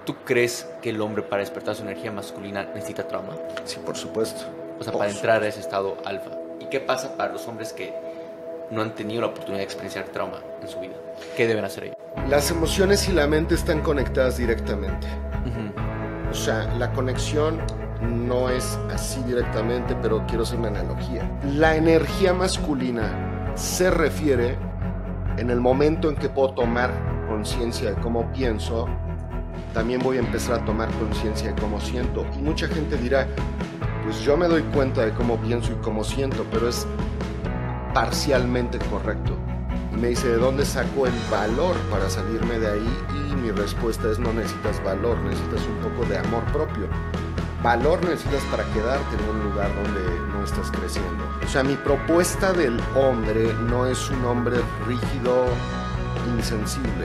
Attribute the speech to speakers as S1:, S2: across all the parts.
S1: ¿tú crees que el hombre para despertar su energía masculina necesita trauma?
S2: Sí, por supuesto.
S1: O sea, para entrar a ese estado alfa. ¿Y qué pasa para los hombres que no han tenido la oportunidad de experienciar trauma en su vida? ¿Qué deben hacer ellos?
S2: Las emociones y la mente están conectadas directamente. O sea, la conexión no es así directamente, pero quiero hacer una analogía. La energía masculina se refiere en el momento en que puedo tomar conciencia de cómo pienso, también voy a empezar a tomar conciencia de cómo siento. Y mucha gente dirá, pues yo me doy cuenta de cómo pienso y cómo siento, pero es parcialmente correcto. Y me dice, ¿de dónde saco el valor para salirme de ahí? Y mi respuesta es, no necesitas valor, necesitas un poco de amor propio. Valor necesitas para quedarte en un lugar donde no estás creciendo. O sea, mi propuesta del hombre no es un hombre rígido, insensible.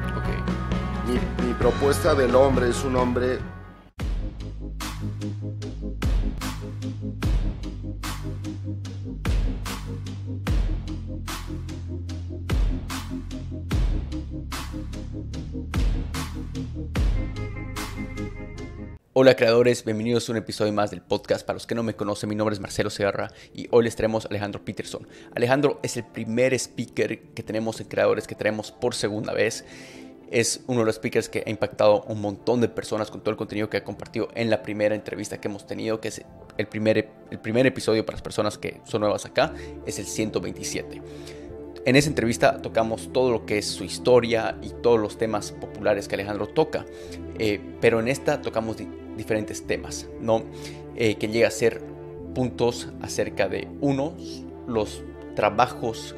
S2: Mi propuesta del hombre es un hombre
S1: Hola creadores, bienvenidos a un episodio más del podcast. Para los que no me conocen, mi nombre es Marcelo Segarra y hoy les traemos a Alejandro Peterson. Alejandro es el primer speaker que tenemos en Creadores, que traemos por segunda vez. Es uno de los speakers que ha impactado a un montón de personas con todo el contenido que ha compartido en la primera entrevista que hemos tenido, que es el primer episodio para las personas que son nuevas acá, es el 127. En esa entrevista tocamos todo lo que es su historia y todos los temas populares que Alejandro toca, pero en esta tocamos diferentes temas, ¿no? Que llega a ser puntos acerca de los trabajos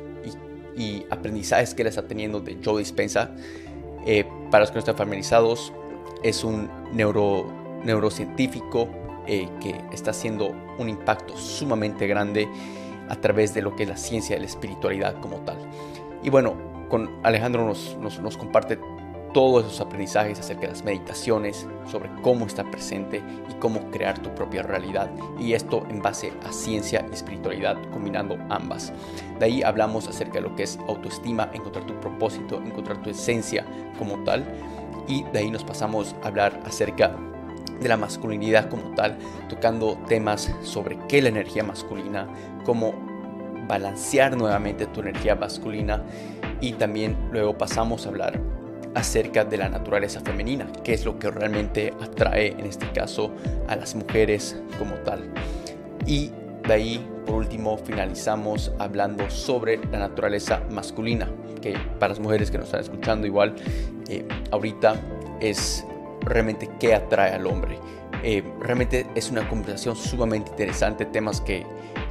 S1: y aprendizajes que él está teniendo de Joe Dispenza. Para los que no están familiarizados, es un neurocientífico que está haciendo un impacto sumamente grande a través de lo que es la ciencia de la espiritualidad como tal. Y bueno, con Alejandro nos comparte todos esos aprendizajes acerca de las meditaciones, sobre cómo estar presente y cómo crear tu propia realidad. Y esto en base a ciencia y espiritualidad, combinando ambas. De ahí hablamos acerca de lo que es autoestima, encontrar tu propósito, encontrar tu esencia como tal. Y de ahí nos pasamos a hablar acerca de la masculinidad como tal, tocando temas sobre qué es la energía masculina, cómo balancear nuevamente tu energía masculina, y también luego pasamos a hablar acerca de la naturaleza femenina, qué es lo que realmente atrae en este caso a las mujeres como tal. Y de ahí por último finalizamos hablando sobre la naturaleza masculina, que para las mujeres que nos están escuchando igual ahorita es realmente qué atrae al hombre. Realmente es una conversación sumamente interesante, temas que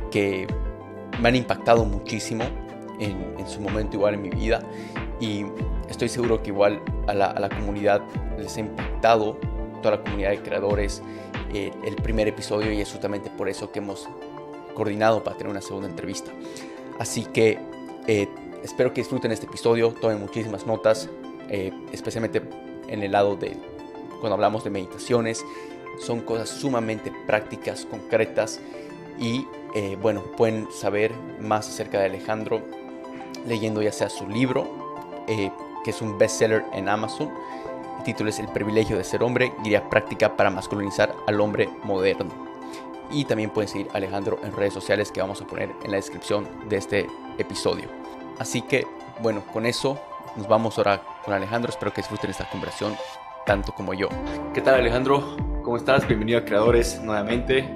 S1: me han impactado muchísimo en su momento igual en mi vida, y estoy seguro que igual a la comunidad les ha impactado, toda la comunidad de creadores, el primer episodio, y es justamente por eso que hemos coordinado para tener una segunda entrevista. Así que espero que disfruten este episodio, tomen muchísimas notas, especialmente en el lado de cuando hablamos de meditaciones. Son cosas sumamente prácticas, concretas, y bueno, pueden saber más acerca de Alejandro leyendo ya sea su libro, que es un bestseller en Amazon. El título es El privilegio de ser hombre, guía práctica para masculinizar al hombre moderno. Y también pueden seguir a Alejandro en redes sociales que vamos a poner en la descripción de este episodio. Así que bueno, con eso nos vamos ahora con Alejandro. Espero que disfruten esta conversación tanto como yo. ¿Qué tal, Alejandro? ¿Cómo estás? Bienvenido a Creadores nuevamente.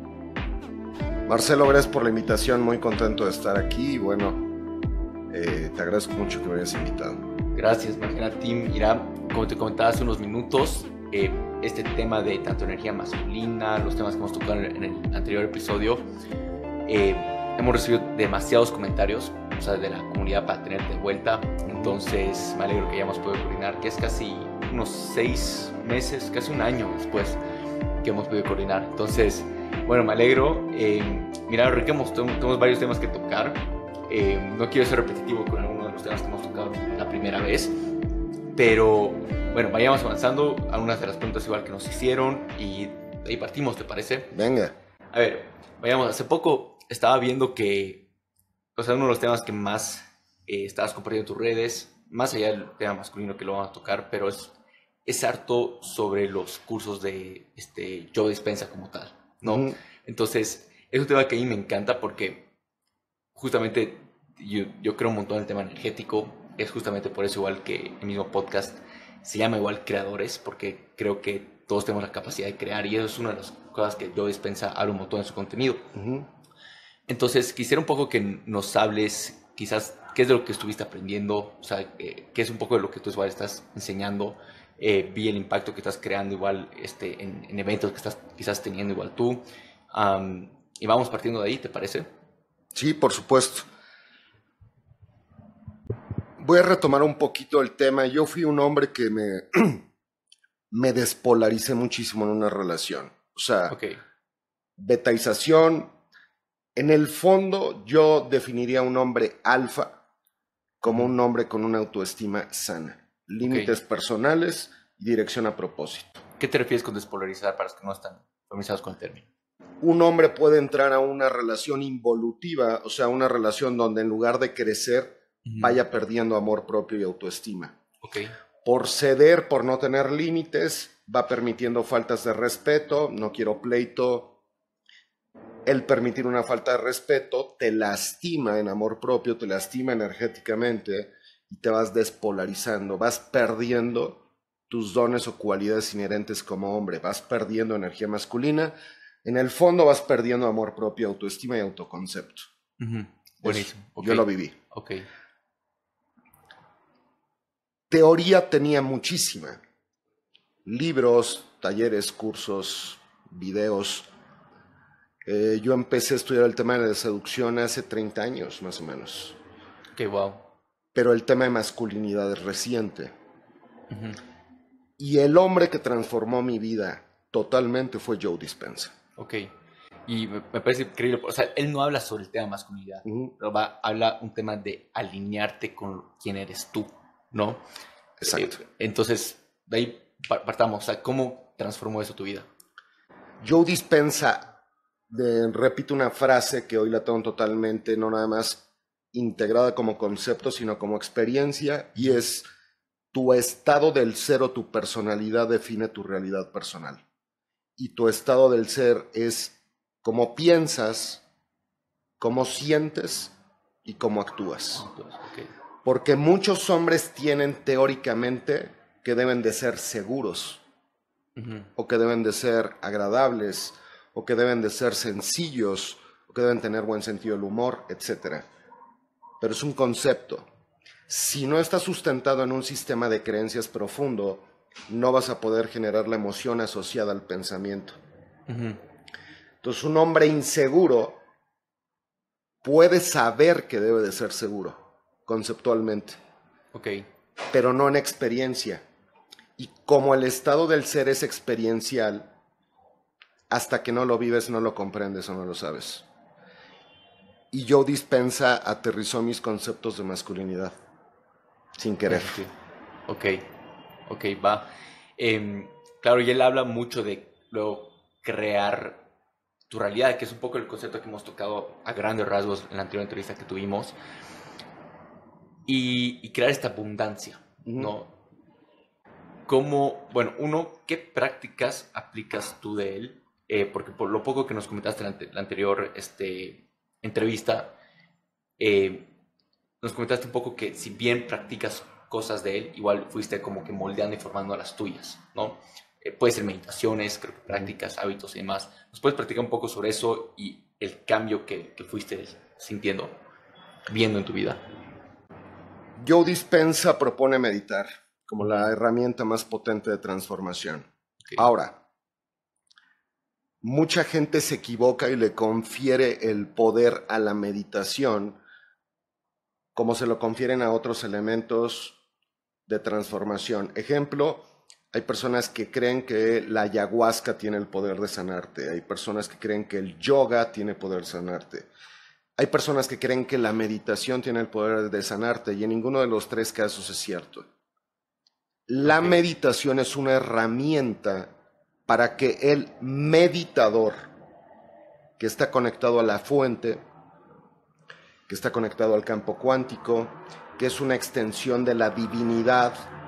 S2: Marcelo, gracias por la invitación, muy contento de estar aquí y bueno, te agradezco mucho que me hayas invitado.
S1: Gracias, Marcela Team. Mira, como te comentaba hace unos minutos, este tema de tanto energía masculina, los temas que hemos tocado en el anterior episodio, hemos recibido demasiados comentarios, o sea, de la comunidad para tenerte de vuelta. Entonces me alegro que hayamos podido coordinar, que es casi unos 6 meses, casi un año después que hemos podido coordinar. Entonces, bueno, me alegro. Mira, tenemos varios temas que tocar. No quiero ser repetitivo con alguno de los temas que hemos tocado la primera vez, pero bueno, vayamos avanzando. Algunas de las preguntas igual que nos hicieron y de ahí partimos, ¿te parece?
S2: Venga.
S1: A ver, vayamos. Hace poco estaba viendo que, o sea, uno de los temas que más estabas compartiendo en tus redes, más allá del tema masculino que lo vamos a tocar, pero es es harto sobre los cursos de Joe Dispenza como tal, ¿no? Entonces, es un tema que a mí me encanta porque justamente yo creo un montón en el tema energético. Es justamente por eso igual que el mismo podcast se llama igual Creadores, porque creo que todos tenemos la capacidad de crear y eso es una de las cosas que Joe Dispenza habla un montón en su contenido. Entonces, quisiera un poco que nos hables quizás qué es de lo que estuviste aprendiendo, o sea, qué es un poco de lo que tú igual estás enseñando. Vi el impacto que estás creando igual en eventos que estás quizás teniendo igual tú. Y vamos partiendo de ahí, ¿te parece?
S2: Sí, por supuesto. Voy a retomar un poquito el tema. Yo fui un hombre que me despolaricé muchísimo en una relación. O sea, betaización. En el fondo, yo definiría a un hombre alfa como un hombre con una autoestima sana. Límites personales y dirección a propósito.
S1: ¿Qué te refieres con despolarizar para los que no están familiarizados con el término?
S2: Un hombre puede entrar a una relación involutiva, o sea, una relación donde en lugar de crecer, vaya perdiendo amor propio y autoestima. Por ceder, por no tener límites, va permitiendo faltas de respeto, no quiero pleito. El permitir una falta de respeto te lastima en amor propio, te lastima energéticamente y te vas despolarizando, vas perdiendo tus dones o cualidades inherentes como hombre, vas perdiendo energía masculina, en el fondo vas perdiendo amor propio, autoestima y autoconcepto.
S1: Buenísimo.
S2: Yo lo viví.
S1: Okay.
S2: Teoría tenía muchísima. Libros, talleres, cursos, videos. Yo empecé a estudiar el tema de la seducción hace 30 años, más o menos.
S1: Wow.
S2: Pero el tema de masculinidad es reciente. Y el hombre que transformó mi vida totalmente fue Joe Dispenza.
S1: Y me parece increíble. O sea, él no habla sobre el tema de masculinidad, pero habla un tema de alinearte con quién eres tú, ¿no?
S2: Exacto.
S1: Entonces, de ahí partamos. O sea, ¿cómo transformó eso tu vida?
S2: Joe Dispenza, repito una frase que hoy la tengo totalmente, no nada más integrada como concepto, sino como experiencia, y es: tu estado del ser o tu personalidad define tu realidad personal. Y tu estado del ser es cómo piensas, cómo sientes y cómo actúas. Porque muchos hombres tienen teóricamente que deben de ser seguros, o que deben de ser agradables, o que deben de ser sencillos, o que deben tener buen sentido del humor, etc. Pero es un concepto. Si no está sustentado en un sistema de creencias profundo, no vas a poder generar la emoción asociada al pensamiento. Entonces, un hombre inseguro puede saber que debe de ser seguro, conceptualmente, pero no en experiencia. Y como el estado del ser es experiencial, hasta que no lo vives, no lo comprendes o no lo sabes. Y Joe Dispenza aterrizó mis conceptos de masculinidad, sin querer.
S1: Va. Claro, y él habla mucho de luego crear tu realidad, que es un poco el concepto que hemos tocado a grandes rasgos en la anterior entrevista que tuvimos. Y crear esta abundancia, ¿no? ¿Cómo, qué prácticas aplicas tú de él? Porque por lo poco que nos comentaste en la anterior entrevista, nos comentaste un poco que si bien practicas cosas de él, igual fuiste como que moldeando y formando a las tuyas, ¿no? Puede ser meditaciones, creo que prácticas, hábitos y demás. ¿Nos puedes platicar un poco sobre eso y el cambio que fuiste sintiendo, viendo en tu vida?
S2: Joe Dispenza propone meditar como la herramienta más potente de transformación. Ahora, mucha gente se equivoca y le confiere el poder a la meditación como se lo confieren a otros elementos de transformación. Ejemplo, hay personas que creen que la ayahuasca tiene el poder de sanarte. Hay personas que creen que el yoga tiene poder de sanarte. Hay personas que creen que la meditación tiene el poder de sanarte, y en ninguno de los tres casos es cierto. La meditación es una herramienta para que el meditador, que está conectado a la fuente, que está conectado al campo cuántico, que es una extensión de la divinidad,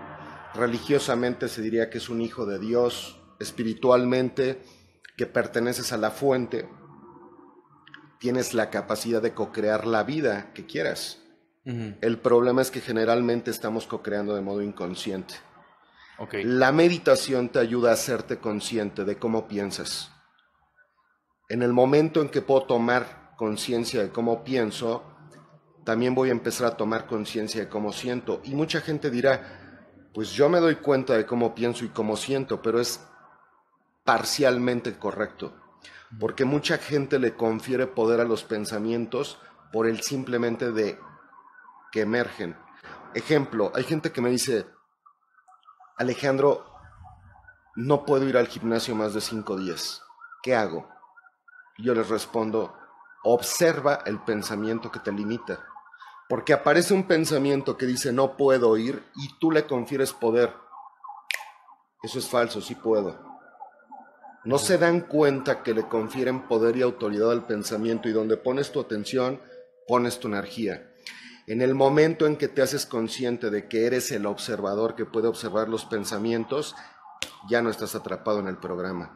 S2: religiosamente se diría que es un hijo de Dios, espiritualmente que perteneces a la fuente, tienes la capacidad de co-crear la vida que quieras. El problema es que generalmente estamos co-creando de modo inconsciente. La meditación te ayuda a hacerte consciente de cómo piensas. En el momento en que puedo tomar conciencia de cómo pienso, también voy a empezar a tomar conciencia de cómo siento. Y mucha gente dirá, pues yo me doy cuenta de cómo pienso y cómo siento, pero es parcialmente correcto. Porque mucha gente le confiere poder a los pensamientos por el simplemente de que emergen. Ejemplo, hay gente que me dice, Alejandro, no puedo ir al gimnasio más de 5 días. ¿Qué hago? Y yo les respondo, observa el pensamiento que te limita. Porque aparece un pensamiento que dice no puedo ir y tú le confieres poder. Eso es falso, sí puedo. No se dan cuenta que le confieren poder y autoridad al pensamiento, y donde pones tu atención, pones tu energía. En el momento en que te haces consciente de que eres el observador que puede observar los pensamientos, ya no estás atrapado en el programa.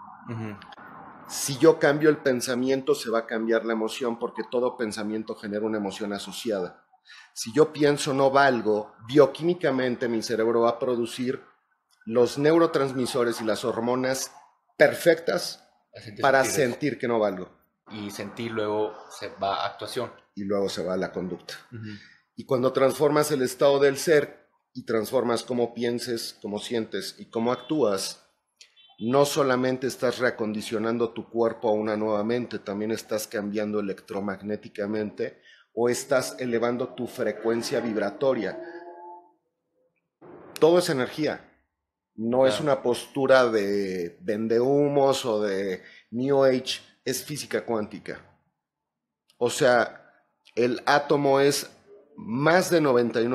S2: Si yo cambio el pensamiento, se va a cambiar la emoción, porque todo pensamiento genera una emoción asociada. Si yo pienso no valgo, bioquímicamente mi cerebro va a producir los neurotransmisores y las hormonas perfectas para sentir que no valgo.
S1: Y sentir luego se va a actuación.
S2: Y luego se va a la conducta. Y cuando transformas el estado del ser y transformas cómo pienses, cómo sientes y cómo actúas, no solamente estás reacondicionando tu cuerpo a una nueva mente, también estás cambiando electromagnéticamente o estás elevando tu frecuencia vibratoria. Todo es energía. No es una postura de vendehumos o de New Age, es física cuántica. O sea, el átomo es más de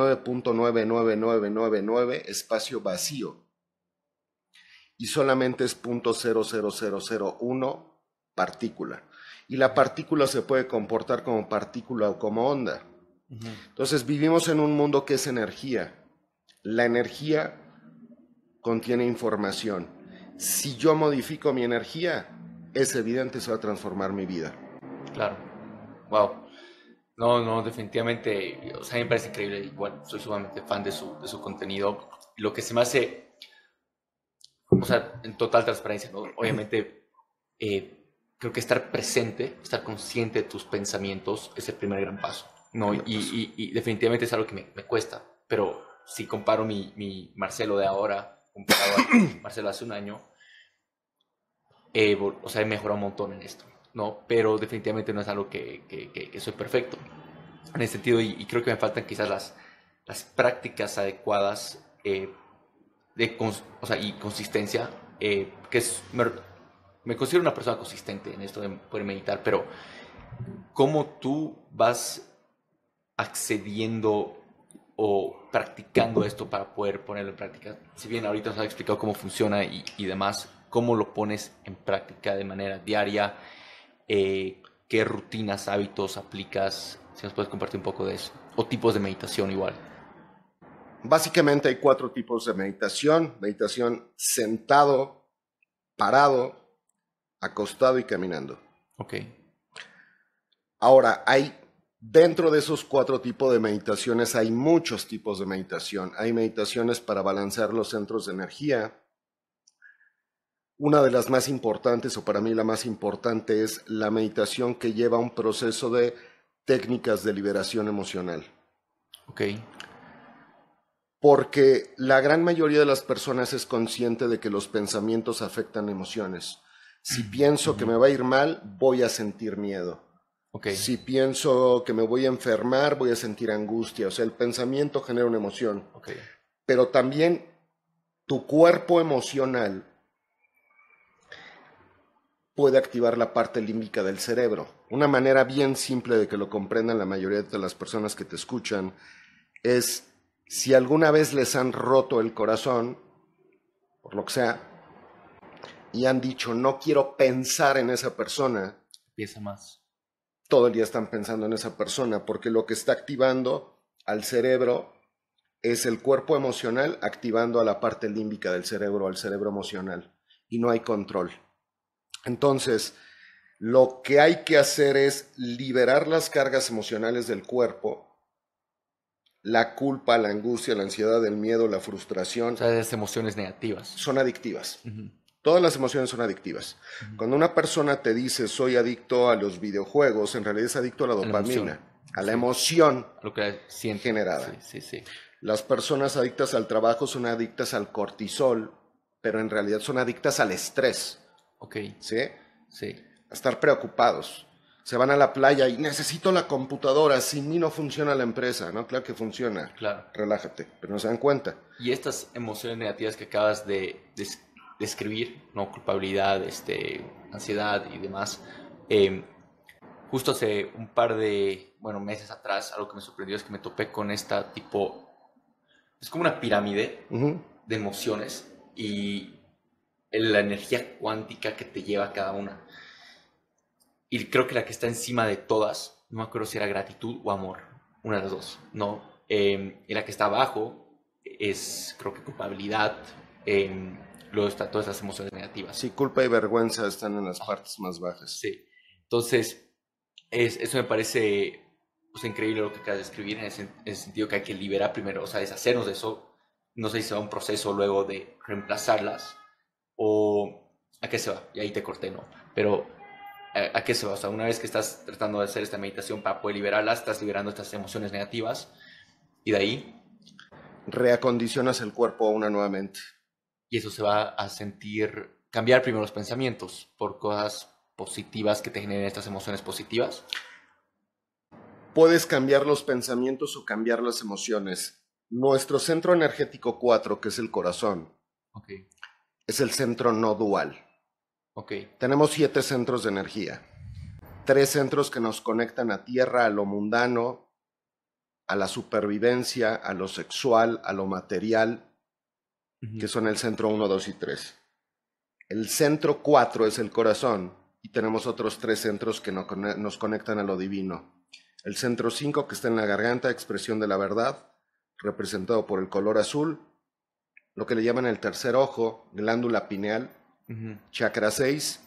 S2: 99.99999 espacio vacío y solamente es 0.00001 partícula. Y la partícula se puede comportar como partícula o como onda. Entonces vivimos en un mundo que es energía. La energía contiene información. Si yo modifico mi energía, es evidente se va a transformar mi vida.
S1: Claro. Wow. No, definitivamente, o sea, me parece increíble. Igual, soy sumamente fan de su contenido. Lo que se me hace, o sea, en total transparencia, ¿no? Obviamente, creo que estar presente, estar consciente de tus pensamientos es el primer gran paso, ¿no? Y definitivamente es algo que me cuesta, pero si comparo mi Marcelo de ahora comparado a Marcelo hace un año, o sea, he mejorado un montón en esto, ¿no? Pero definitivamente no es algo que soy perfecto en ese sentido, y creo que me faltan quizás las prácticas adecuadas o sea, y consistencia, me considero una persona consistente en esto de poder meditar, pero ¿cómo tú vas accediendo o practicando esto para poder ponerlo en práctica? Si bien ahorita nos has explicado cómo funciona y demás, ¿cómo lo pones en práctica de manera diaria? ¿Qué rutinas, hábitos aplicas? Si nos puedes compartir un poco de eso. O tipos de meditación igual.
S2: Básicamente hay 4 tipos de meditación. Meditación sentado, parado, acostado y caminando.
S1: Ok.
S2: Ahora, dentro de esos 4 tipos de meditaciones hay muchos tipos de meditación. Hay meditaciones para balancear los centros de energía. Una de las más importantes, o para mí la más importante, es la meditación que lleva un proceso de técnicas de liberación emocional.
S1: Ok.
S2: Porque la gran mayoría de las personas es consciente de que los pensamientos afectan emociones. Si pienso que me va a ir mal, voy a sentir miedo.
S1: Okay.
S2: Si pienso que me voy a enfermar, voy a sentir angustia. O sea, el pensamiento genera una emoción.
S1: Okay.
S2: Pero también tu cuerpo emocional puede activar la parte límbica del cerebro. Una manera bien simple de que lo comprendan la mayoría de las personas que te escuchan es, si alguna vez les han roto el corazón, por lo que sea, y han dicho, no quiero pensar en esa persona,
S1: empieza más.
S2: Todo el día están pensando en esa persona, porque lo que está activando al cerebro es el cuerpo emocional activando a la parte límbica del cerebro, al cerebro emocional, y no hay control. Entonces, lo que hay que hacer es liberar las cargas emocionales del cuerpo, la culpa, la angustia, la ansiedad, el miedo, la frustración.
S1: O sea, esas emociones negativas.
S2: Son adictivas. Todas las emociones son adictivas. Cuando una persona te dice soy adicto a los videojuegos, en realidad es adicto a la dopamina, a la emoción
S1: lo que siente
S2: generada.
S1: Sí.
S2: Las personas adictas al trabajo son adictas al cortisol, pero en realidad son adictas al estrés.
S1: Ok.
S2: ¿Sí?
S1: Sí.
S2: A estar preocupados. Se van a la playa y necesito la computadora, sin mí no funciona la empresa, ¿no? Claro que funciona.
S1: Claro.
S2: Relájate, pero no se dan cuenta.
S1: Y estas emociones negativas que acabas de describir, ¿no? Culpabilidad, ansiedad y demás, justo hace un par de, meses atrás, algo que me sorprendió es que me topé con esta tipo, es como una pirámide de emociones y la energía cuántica que te lleva a cada una. Y creo que la que está encima de todas, no me acuerdo si era gratitud o amor, una de las dos, ¿no? Y la que está abajo es, creo que culpabilidad, luego están todas las emociones negativas.
S2: Sí, culpa y vergüenza están en las partes más bajas.
S1: Sí, entonces, eso me parece increíble lo que acabas de escribir, en ese sentido que hay que liberar primero, o sea, deshacernos de eso. No sé si se va un proceso luego de reemplazarlas o a qué se va, y ahí te corté, ¿no? Pero ¿a qué se va? O sea, una vez que estás tratando de hacer esta meditación para poder liberarlas, estás liberando estas emociones negativas y de ahí
S2: reacondicionas el cuerpo a una nuevamente.
S1: Y eso se va a cambiar primero los pensamientos por cosas positivas que te generen estas emociones positivas.
S2: Puedes cambiar los pensamientos o cambiar las emociones. Nuestro centro energético 4, que es el corazón, es el centro no dual. Tenemos 7 centros de energía. 3 centros que nos conectan a tierra, a lo mundano, a la supervivencia, a lo sexual, a lo material, que son el centro 1, 2 y 3. El centro 4 es el corazón y tenemos otros 3 centros que nos conectan a lo divino. El centro 5, que está en la garganta, expresión de la verdad, representado por el color azul, lo que le llaman el tercer ojo, glándula pineal, chakra 6,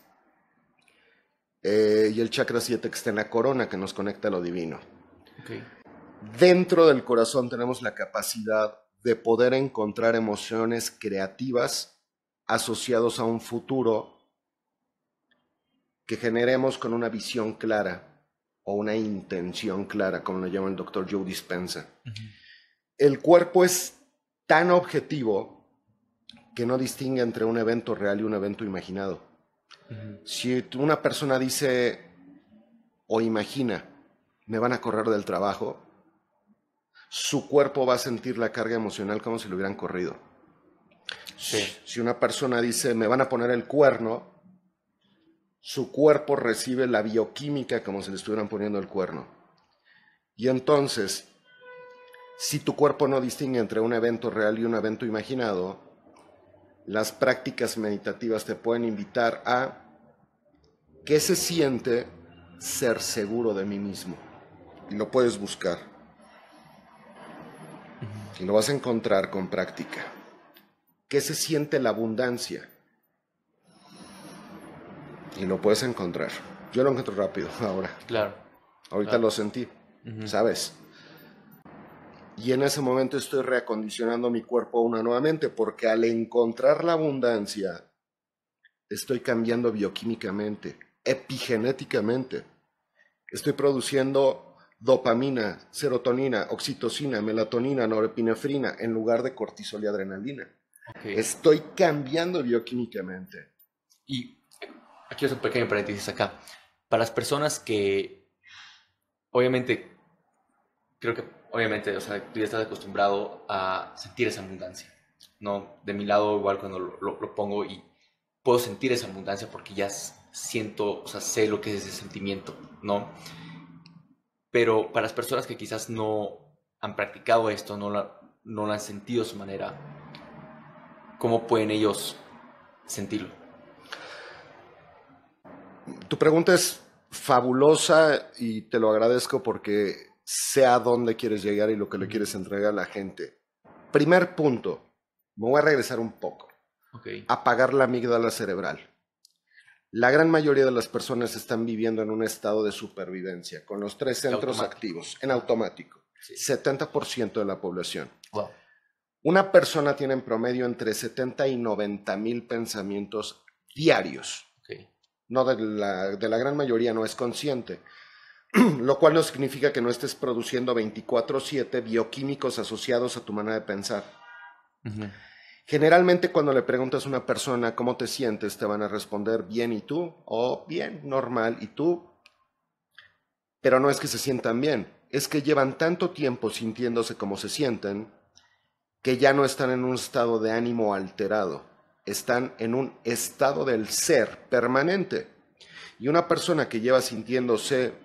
S2: y el chakra 7 que está en la corona, que nos conecta a lo divino. Dentro del corazón tenemos la capacidad de poder encontrar emociones creativas asociados a un futuro que generemos con una visión clara o una intención clara, como lo llama el doctor Joe Dispenza. El cuerpo es tan objetivo que no distingue entre un evento real y un evento imaginado. Si una persona dice o imagina, me van a correr del trabajo, su cuerpo va a sentir la carga emocional como si lo hubieran corrido. Si una persona dice, me van a poner el cuerno, su cuerpo recibe la bioquímica como si le estuvieran poniendo el cuerno. Y entonces, si tu cuerpo no distingue entre un evento real y un evento imaginado, las prácticas meditativas te pueden invitar a qué se siente ser seguro de mí mismo. Y lo puedes buscar. Y lo vas a encontrar con práctica. ¿Qué se siente la abundancia? Y lo puedes encontrar. Yo lo encuentro rápido ahora.
S1: Claro.
S2: Ahorita lo sentí, ¿sabes? Y en ese momento estoy reacondicionando mi cuerpo una nuevamente, porque al encontrar la abundancia, estoy cambiando bioquímicamente, epigenéticamente. Estoy produciendo dopamina, serotonina, oxitocina, melatonina, norepinefrina, en lugar de cortisol y adrenalina. Estoy cambiando bioquímicamente.
S1: Y aquí es un pequeño paréntesis acá. Para las personas que, obviamente, o sea, tú ya estás acostumbrado a sentir esa abundancia, ¿no? De mi lado, igual cuando lo pongo y puedo sentir esa abundancia porque ya siento, o sea, sé lo que es ese sentimiento, ¿no? Pero para las personas que quizás no han practicado esto, no lo han sentido de su manera, ¿cómo pueden ellos sentirlo?
S2: Tu pregunta es fabulosa y te lo agradezco porque sé a dónde quieres llegar y lo que le quieres entregar a la gente. Primer punto, me voy a regresar un poco.
S1: Okay.
S2: Apagar la amígdala cerebral. La gran mayoría de las personas están viviendo en un estado de supervivencia, con los 3 centros activos, en automático. Sí. 70% de la población.
S1: Wow.
S2: Una persona tiene en promedio entre 70 y 90 mil pensamientos diarios. Okay. No de la gran mayoría no es consciente, lo cual no significa que no estés produciendo 24/7 bioquímicos asociados a tu manera de pensar. Generalmente cuando le preguntas a una persona cómo te sientes, te van a responder bien, ¿y tú? O bien, normal, ¿y tú? Pero no es que se sientan bien, es que llevan tanto tiempo sintiéndose como se sienten que ya no están en un estado de ánimo alterado, están en un estado del ser permanente. Y una persona que lleva sintiéndose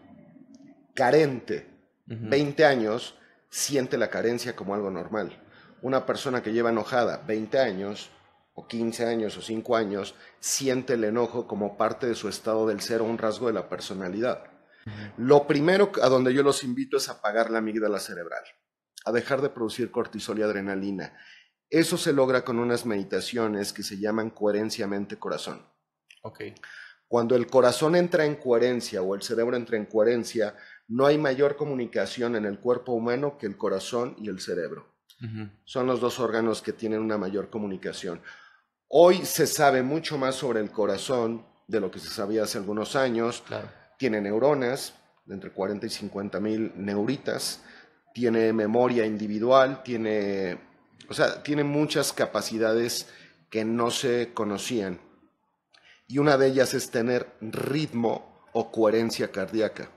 S2: carente 20 años, siente la carencia como algo normal. Una persona que lleva enojada 20 años, o 15 años, o 5 años, siente el enojo como parte de su estado del ser o un rasgo de la personalidad. Lo primero a donde yo los invito es a apagar la amígdala cerebral, a dejar de producir cortisol y adrenalina. Eso se logra con unas meditaciones que se llaman coherencia mente-corazón.
S1: Okay.
S2: Cuando el corazón entra en coherencia o el cerebro entra en coherencia, no hay mayor comunicación en el cuerpo humano que el corazón y el cerebro. Son los dos órganos que tienen una mayor comunicación. Hoy se sabe mucho más sobre el corazón de lo que se sabía hace algunos años.
S1: Claro.
S2: Tiene neuronas, de entre 40 y 50 mil neuritas, tiene memoria individual, tiene muchas capacidades que no se conocían. Y una de ellas es tener ritmo o coherencia cardíaca.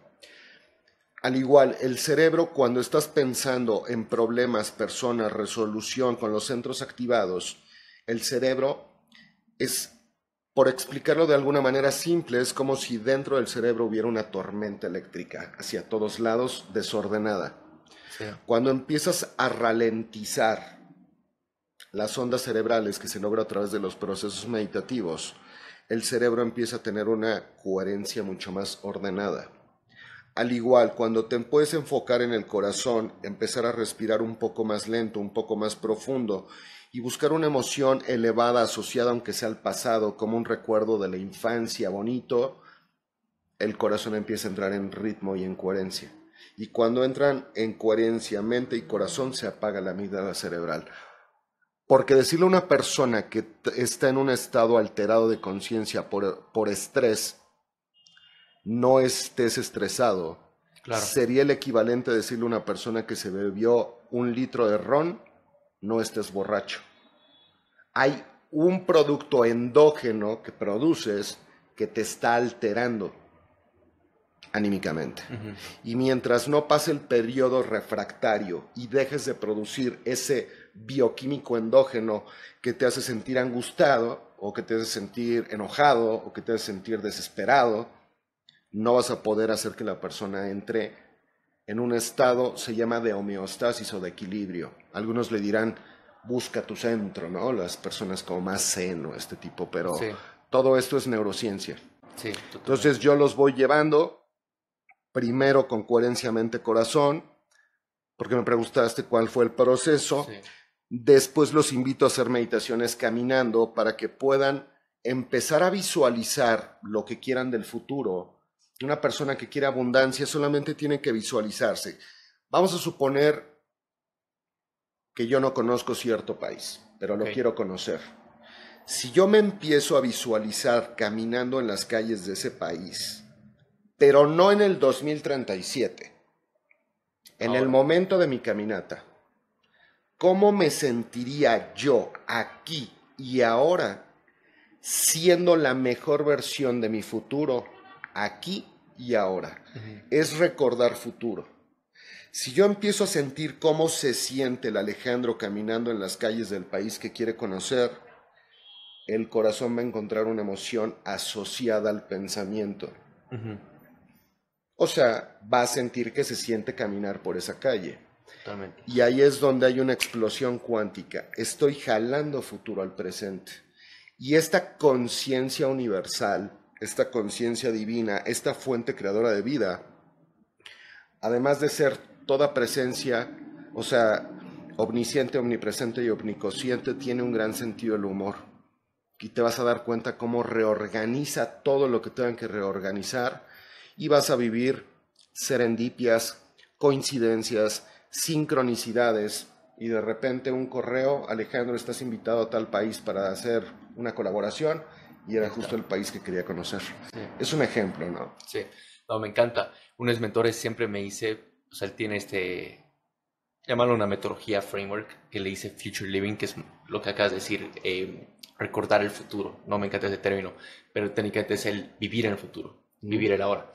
S2: Al igual, el cerebro, cuando estás pensando en problemas, personas, resolución con los centros activados, el cerebro es, por explicarlo de alguna manera simple, es como si dentro del cerebro hubiera una tormenta eléctrica hacia todos lados, desordenada. Sí. Cuando empiezas a ralentizar las ondas cerebrales que se logra a través de los procesos meditativos, el cerebro empieza a tener una coherencia mucho más ordenada. Al igual, cuando te puedes enfocar en el corazón, empezar a respirar un poco más lento, un poco más profundo y buscar una emoción elevada asociada, aunque sea al pasado, como un recuerdo de la infancia bonito, el corazón empieza a entrar en ritmo y en coherencia. Y cuando entran en coherencia mente y corazón, se apaga la amígdala cerebral. Porque decirle a una persona que está en un estado alterado de conciencia por estrés, no estés estresado, claro, sería el equivalente a decirle a una persona que se bebió 1 litro de ron, no estés borracho. Hay un producto endógeno que produces que te está alterando anímicamente. Y mientras no pase el periodo refractario y dejes de producir ese bioquímico endógeno que te hace sentir angustiado, o que te hace sentir enojado, o que te hace sentir desesperado, no vas a poder hacer que la persona entre en un estado, se llama de homeostasis o de equilibrio. Algunos le dirán, busca tu centro, ¿no? Las personas como más zen o este tipo, pero sí, todo esto es neurociencia.
S1: Sí,
S2: entonces yo los voy llevando, primero con coherencia mente-corazón, porque me preguntaste cuál fue el proceso. Sí. Después los invito a hacer meditaciones caminando para que puedan empezar a visualizar lo que quieran del futuro. Una persona que quiere abundancia solamente tiene que visualizarse. Vamos a suponer que yo no conozco cierto país, pero lo quiero conocer. Si yo me empiezo a visualizar caminando en las calles de ese país, pero no en el 2037, en el momento de mi caminata, ¿cómo me sentiría yo aquí y ahora siendo la mejor versión de mi futuro aquí y ahora? Es recordar futuro. Si yo empiezo a sentir cómo se siente el Alejandro caminando en las calles del país que quiere conocer, el corazón va a encontrar una emoción asociada al pensamiento. O sea, va a sentir que se siente caminar por esa calle.
S1: Totalmente.
S2: Y ahí es donde hay una explosión cuántica. Estoy jalando futuro al presente. Y esta conciencia universal, esta conciencia divina, esta fuente creadora de vida, además de ser toda presencia, o sea, omnisciente, omnipresente y omniconsciente, tiene un gran sentido del humor. Y te vas a dar cuenta cómo reorganiza todo lo que tengan que reorganizar y vas a vivir serendipias, coincidencias, sincronicidades y de repente un correo, Alejandro, estás invitado a tal país para hacer una colaboración y era justo el país que quería conocer. Sí. Es un ejemplo, ¿no?
S1: Sí, no, me encanta. Uno de mis mentores siempre me dice, o sea, él tiene llamarlo una metodología framework que le dice future living, que es lo que acabas de decir, recordar el futuro. No me encanta ese término, pero técnicamente es el vivir en el futuro, vivir el ahora.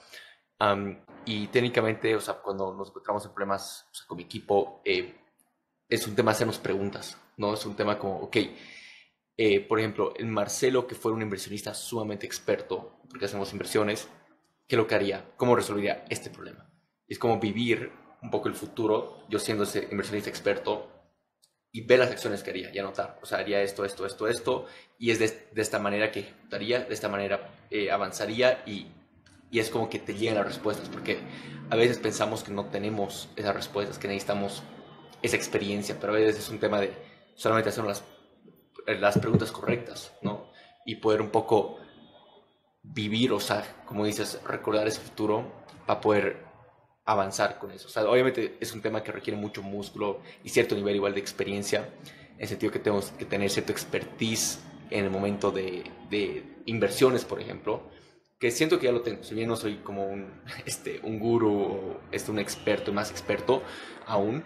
S1: Y técnicamente, o sea, cuando nos encontramos en problemas, o sea, con mi equipo, es un tema hacernos preguntas, ¿no? Es un tema como, ok, por ejemplo, el Marcelo, que fue un inversionista sumamente experto, porque hacemos inversiones, ¿qué es lo que haría? ¿Cómo resolvería este problema? Es como vivir un poco el futuro, yo siendo ese inversionista experto, y ver las acciones que haría y anotar. O sea, haría esto, y es de esta manera que ejecutaría, de esta manera avanzaría, y es como que te llegan las respuestas, porque a veces pensamos que no tenemos esas respuestas, que necesitamos esa experiencia, pero a veces es un tema de solamente hacer las preguntas correctas, ¿no? Y poder un poco vivir, o sea, como dices, recordar ese futuro para poder avanzar con eso. O sea, obviamente es un tema que requiere mucho músculo y cierto nivel igual de experiencia, en el sentido que tenemos que tener cierto expertise en el momento de inversiones, por ejemplo, que siento que ya lo tengo. Si bien no soy como un gurú o un experto, más experto aún,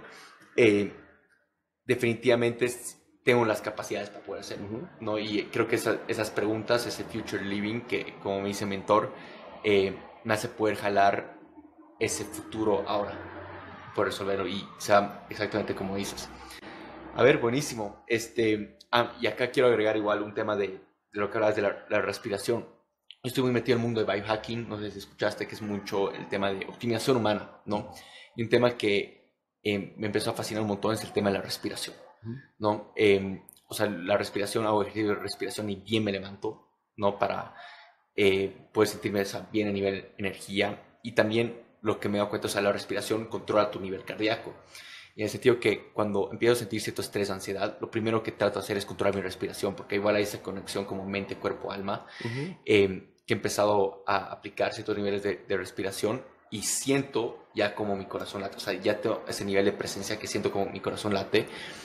S1: definitivamente tengo las capacidades para poder hacerlo, ¿no? Y creo que esas preguntas, ese future living, que como me dice mentor, me hace poder jalar ese futuro ahora, por resolverlo y sea exactamente como dices. A ver, buenísimo. Y acá quiero agregar igual un tema de lo que hablabas de la respiración. Yo estoy muy metido en el mundo de biohacking, no sé si escuchaste, que es mucho el tema de optimización humana, ¿no? Y un tema que me empezó a fascinar un montón es el tema de la respiración, ¿no? O sea, la respiración, hago ejercicio de respiración y bien me levanto, ¿no? Para poder sentirme bien a nivel energía. Y también lo que me he dado cuenta, o sea, la respiración controla tu nivel cardíaco. Y en el sentido que cuando empiezo a sentir cierto estrés, ansiedad, lo primero que trato de hacer es controlar mi respiración, porque igual hay esa conexión como mente, cuerpo, alma, que he empezado a aplicar ciertos niveles de respiración y siento ya como mi corazón late. O sea, ya tengo ese nivel de presencia que siento como mi corazón late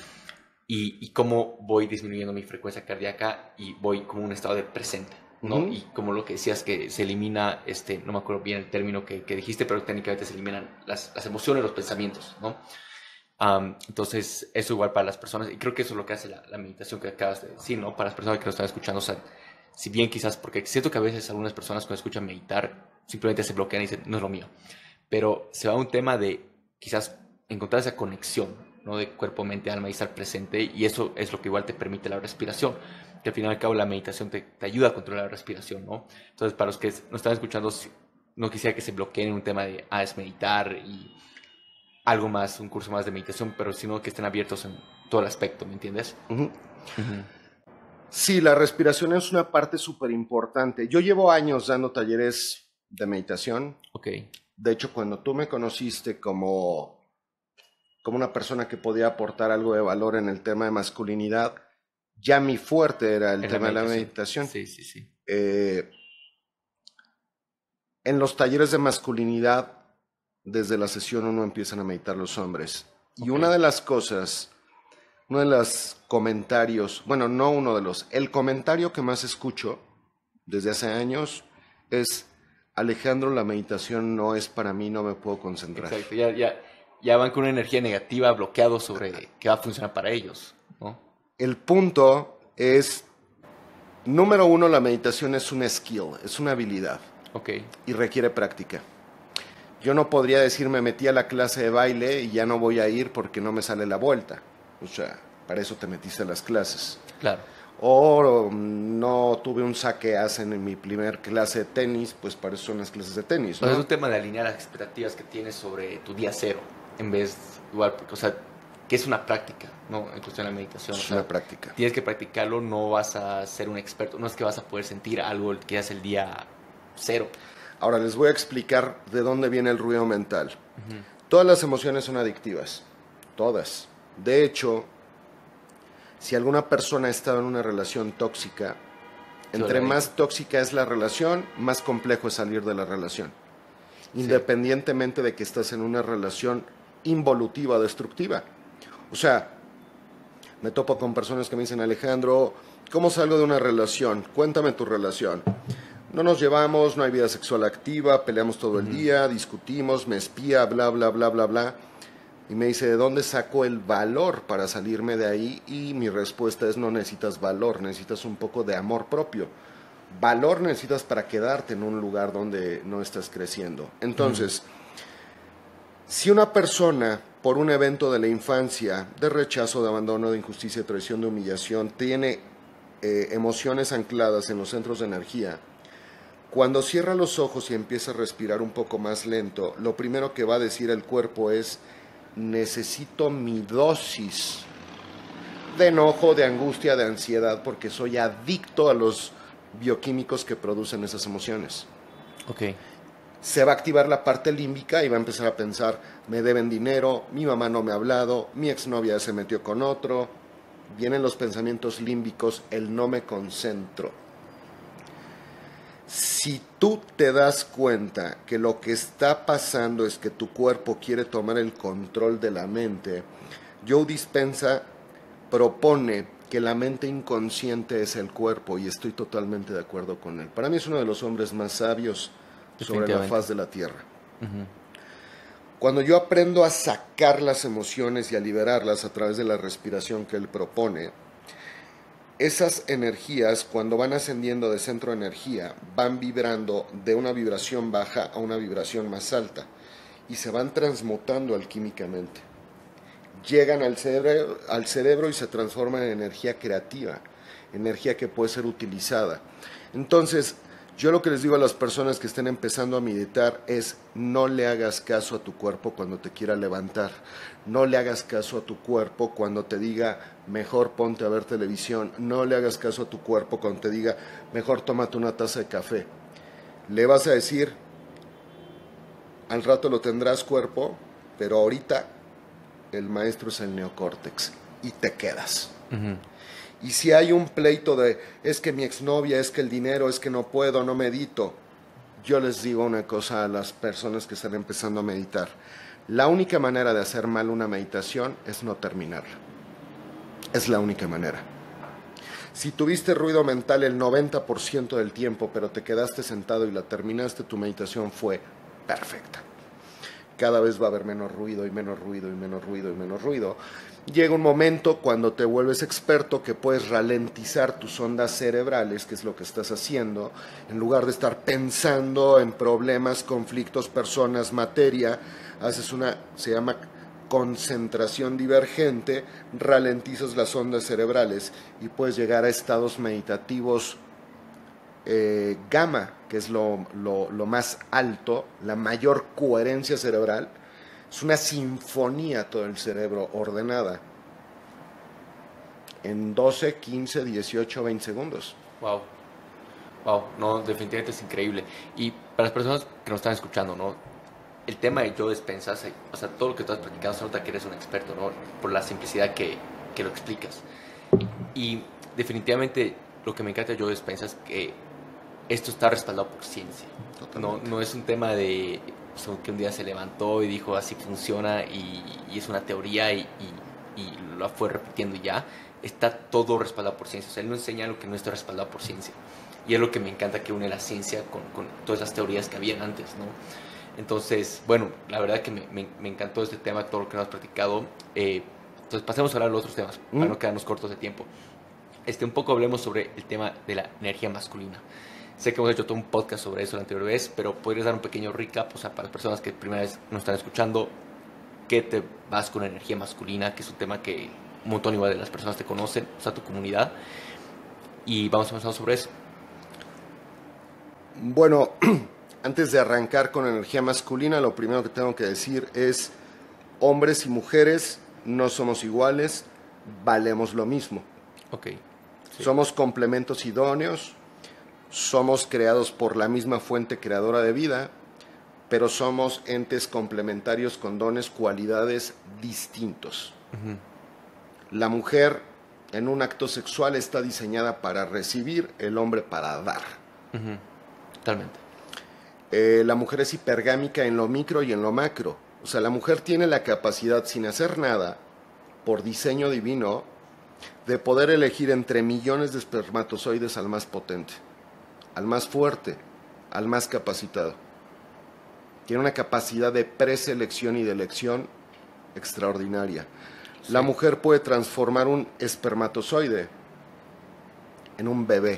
S1: y cómo voy disminuyendo mi frecuencia cardíaca y voy como un estado de presente, ¿no? Y como lo que decías, que se elimina, no me acuerdo bien el término que dijiste, pero técnicamente se eliminan las emociones, los pensamientos, ¿no? Entonces, eso igual para las personas, y creo que eso es lo que hace la meditación que acabas de decir, ¿no? Para las personas que lo están escuchando, o sea, si bien quizás, porque siento que a veces algunas personas cuando escuchan meditar, simplemente se bloquean y dicen, no es lo mío, pero se va a un tema de quizás encontrar esa conexión, ¿no? De cuerpo, mente, alma y estar presente, y eso es lo que igual te permite la respiración, que al final y al cabo la meditación te ayuda a controlar la respiración, ¿no? Entonces, para los que nos están escuchando, no quisiera que se bloqueen en un tema de, es meditar y algo más, un curso más de meditación, pero sino que estén abiertos en todo el aspecto, ¿me entiendes?
S2: Sí, la respiración es una parte súper importante. Yo llevo años dando talleres de meditación.
S1: Okay.
S2: De hecho, cuando tú me conociste como una persona que podía aportar algo de valor en el tema de masculinidad, ya mi fuerte era el tema de la meditación.
S1: Sí, sí, sí.
S2: En los talleres de masculinidad, desde la sesión 1 empiezan a meditar los hombres. Okay. Y una de las cosas, uno de los comentarios, bueno, no uno de los, el comentario que más escucho desde hace años es: Alejandro, la meditación no es para mí, no me puedo concentrar.
S1: Exacto, ya van con una energía negativa bloqueado sobre que va a funcionar para ellos, ¿no?
S2: El punto es, número uno, la meditación es un skill, es una habilidad.
S1: Okay.
S2: Y requiere práctica. Yo no podría decir, me metí a la clase de baile y ya no voy a ir porque no me sale la vuelta. O sea, para eso te metiste a las clases.
S1: Claro.
S2: O no tuve un saque-as en mi primer clase de tenis, pues para eso son las clases de tenis, ¿no?
S1: Pues es un tema de alinear las expectativas que tienes sobre tu día cero, en vez, igual, porque, o sea, que es una práctica, ¿no? En cuestión de la meditación.
S2: Es una práctica.
S1: Tienes que practicarlo, no vas a ser un experto, no es que vas a poder sentir algo que es el día cero.
S2: Ahora les voy a explicar de dónde viene el ruido mental. Todas las emociones son adictivas, todas. De hecho, si alguna persona ha estado en una relación tóxica, entre más tóxica es la relación, más complejo es salir de la relación. Independientemente de que estás en una relación involutiva o destructiva. O sea, me topo con personas que me dicen, Alejandro, ¿cómo salgo de una relación? Cuéntame tu relación. No nos llevamos, no hay vida sexual activa, peleamos todo el día, discutimos, me espía, bla, bla, bla, bla, bla. Y me dice, ¿de dónde saco el valor para salirme de ahí? Y mi respuesta es, no necesitas valor, necesitas un poco de amor propio. Valor necesitas para quedarte en un lugar donde no estás creciendo. Entonces, si una persona, por un evento de la infancia, de rechazo, de abandono, de injusticia, de traición, de humillación, tiene emociones ancladas en los centros de energía, cuando cierra los ojos y empieza a respirar un poco más lento, lo primero que va a decir el cuerpo es, necesito mi dosis de enojo, de angustia, de ansiedad, porque soy adicto a los bioquímicos que producen esas emociones.
S1: Ok.
S2: Se va a activar la parte límbica y va a empezar a pensar, me deben dinero, mi mamá no me ha hablado, mi exnovia se metió con otro. Vienen los pensamientos límbicos, el no me concentro. Si tú te das cuenta que lo que está pasando es que tu cuerpo quiere tomar el control de la mente, Joe Dispenza propone que la mente inconsciente es el cuerpo, y estoy totalmente de acuerdo con él. Para mí es uno de los hombres más sabios sobre la faz de la tierra. Cuando yo aprendo a sacar las emociones y a liberarlas a través de la respiración que él propone, esas energías, cuando van ascendiendo de centro de energía, van vibrando de una vibración baja a una vibración más alta y se van transmutando alquímicamente. Llegan al cerebro y se transforman en energía creativa, energía que puede ser utilizada. Entonces, yo lo que les digo a las personas que estén empezando a meditar es, no le hagas caso a tu cuerpo cuando te quiera levantar. No le hagas caso a tu cuerpo cuando te diga, mejor ponte a ver televisión. No le hagas caso a tu cuerpo cuando te diga, mejor tómate una taza de café. Le vas a decir, al rato lo tendrás cuerpo, pero ahorita el maestro es el neocórtex y te quedas. Y si hay un pleito de, es que mi exnovia, es que el dinero, es que no puedo, no medito, yo les digo una cosa a las personas que están empezando a meditar. La única manera de hacer mal una meditación es no terminarla. Es la única manera. Si tuviste ruido mental el 90% del tiempo, pero te quedaste sentado y la terminaste, tu meditación fue perfecta. Cada vez va a haber menos ruido y menos ruido y menos ruido y menos ruido. Llega un momento cuando te vuelves experto que puedes ralentizar tus ondas cerebrales, que es lo que estás haciendo, en lugar de estar pensando en problemas, conflictos, personas, materia, haces se llama concentración divergente, ralentizas las ondas cerebrales y puedes llegar a estados meditativos gamma, que es lo más alto, la mayor coherencia cerebral. Es una sinfonía todo el cerebro ordenada en 12, 15, 18, 20 segundos.
S1: Wow. Wow, no, definitivamente es increíble. Y para las personas que nos están escuchando, ¿no? El tema de Joe Dispenza, o sea, todo lo que tú has platicado se nota que eres un experto, ¿no? Por la simplicidad que lo explicas. Y definitivamente lo que me encanta de Joe Dispenza es que esto está respaldado por ciencia. No es un tema de que un día se levantó y dijo así funciona y es una teoría y lo fue repitiendo y ya. Está todo respaldado por ciencia. O sea, él no enseña lo que no está respaldado por ciencia. Y es lo que me encanta, que une la ciencia con todas las teorías que habían antes, ¿no? Entonces, bueno, la verdad que me encantó este tema, todo lo que nos has platicado. Entonces pasemos a hablar de los otros temas, para no quedarnos cortos de tiempo. Un poco hablemos sobre el tema de la energía masculina. Sé que hemos hecho todo un podcast sobre eso la anterior vez, pero ¿podrías dar un pequeño recap? O sea, para las personas que primera vez nos están escuchando, ¿qué te vas con energía masculina? Que es un tema que un montón igual de las personas te conocen, o sea, tu comunidad. Y vamos a empezar sobre eso.
S2: Bueno, antes de arrancar con energía masculina, lo primero que tengo que decir es, hombres y mujeres no somos iguales, valemos lo mismo.
S1: Ok. Sí.
S2: Somos complementos idóneos, somos creados por la misma fuente creadora de vida, pero somos entes complementarios con dones, cualidades distintos. La mujer en un acto sexual está diseñada para recibir, el hombre para dar.
S1: Totalmente.
S2: La mujer es hipergámica en lo micro y en lo macro. O sea, la mujer tiene la capacidad, sin hacer nada, por diseño divino, de poder elegir entre millones de espermatozoides al más potente, al más fuerte, al más capacitado. Tiene una capacidad de preselección y de elección extraordinaria. Sí. La mujer puede transformar un espermatozoide en un bebé.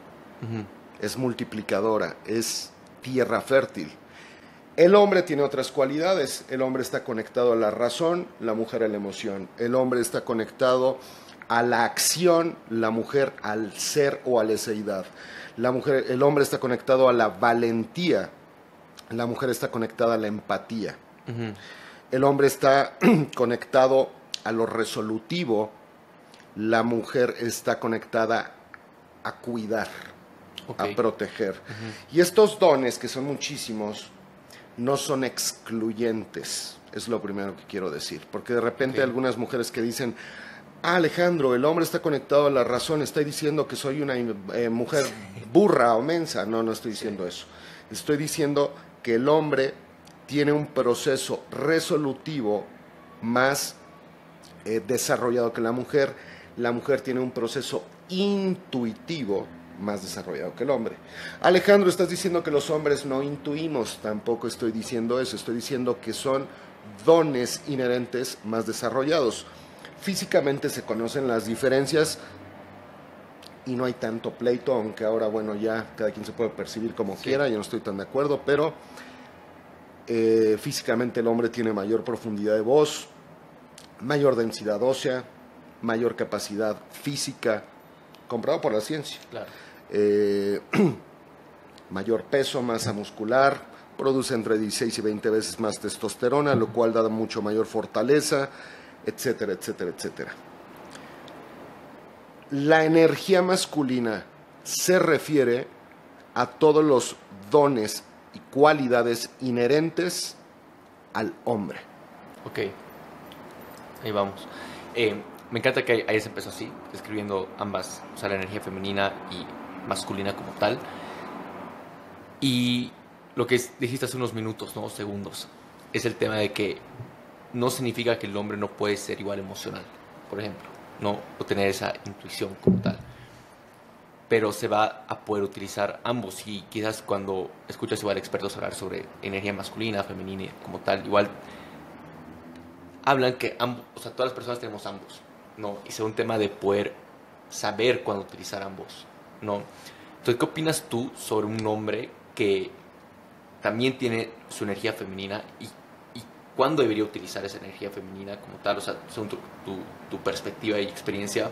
S2: Es multiplicadora, es tierra fértil. El hombre tiene otras cualidades. El hombre está conectado a la razón, la mujer a la emoción. El hombre está conectado a la acción, la mujer al ser o a la eseidad. El hombre está conectado a la valentía, la mujer está conectada a la empatía. El hombre está conectado a lo resolutivo, la mujer está conectada a cuidar, a proteger. Y estos dones, que son muchísimos, no son excluyentes, es lo primero que quiero decir, porque de repente hay algunas mujeres que dicen: Alejandro, el hombre está conectado a la razón, está diciendo que soy una mujer burra o mensa. No, no estoy diciendo eso. Estoy diciendo que el hombre tiene un proceso resolutivo más desarrollado que la mujer. La mujer tiene un proceso intuitivo más desarrollado que el hombre. Alejandro, estás diciendo que los hombres no intuimos. Tampoco estoy diciendo eso. Estoy diciendo que son dones inherentes más desarrollados. Físicamente se conocen las diferencias y no hay tanto pleito, aunque ahora, bueno, ya cada quien se puede percibir como quiera. Yo no estoy tan de acuerdo, pero físicamente el hombre tiene mayor profundidad de voz, mayor densidad ósea, mayor capacidad física, comprobado por la ciencia. Claro. Mayor peso, masa muscular, produce entre 16 y 20 veces más testosterona, lo cual da mucho mayor fortaleza, etcétera, etcétera, etcétera. La energía masculina se refiere a todos los dones y cualidades inherentes al hombre.
S1: Ok, ahí vamos. Me encanta que hayas empezado así, describiendo ambas, o sea, la energía femenina y masculina como tal. Y lo que dijiste hace unos minutos, ¿no? Segundos, es el tema de que no significa que el hombre no puede ser igual emocional, por ejemplo, no, o tener esa intuición como tal, pero se va a poder utilizar ambos. Y quizás cuando escuchas igual expertos hablar sobre energía masculina, femenina como tal, igual hablan que ambos, o sea, todas las personas tenemos ambos, ¿no? Y sea un tema de poder saber cuándo utilizar ambos, ¿no? Entonces, ¿qué opinas tú sobre un hombre que también tiene su energía femenina y cuándo debería utilizar esa energía femenina como tal? O sea, según tu perspectiva y experiencia,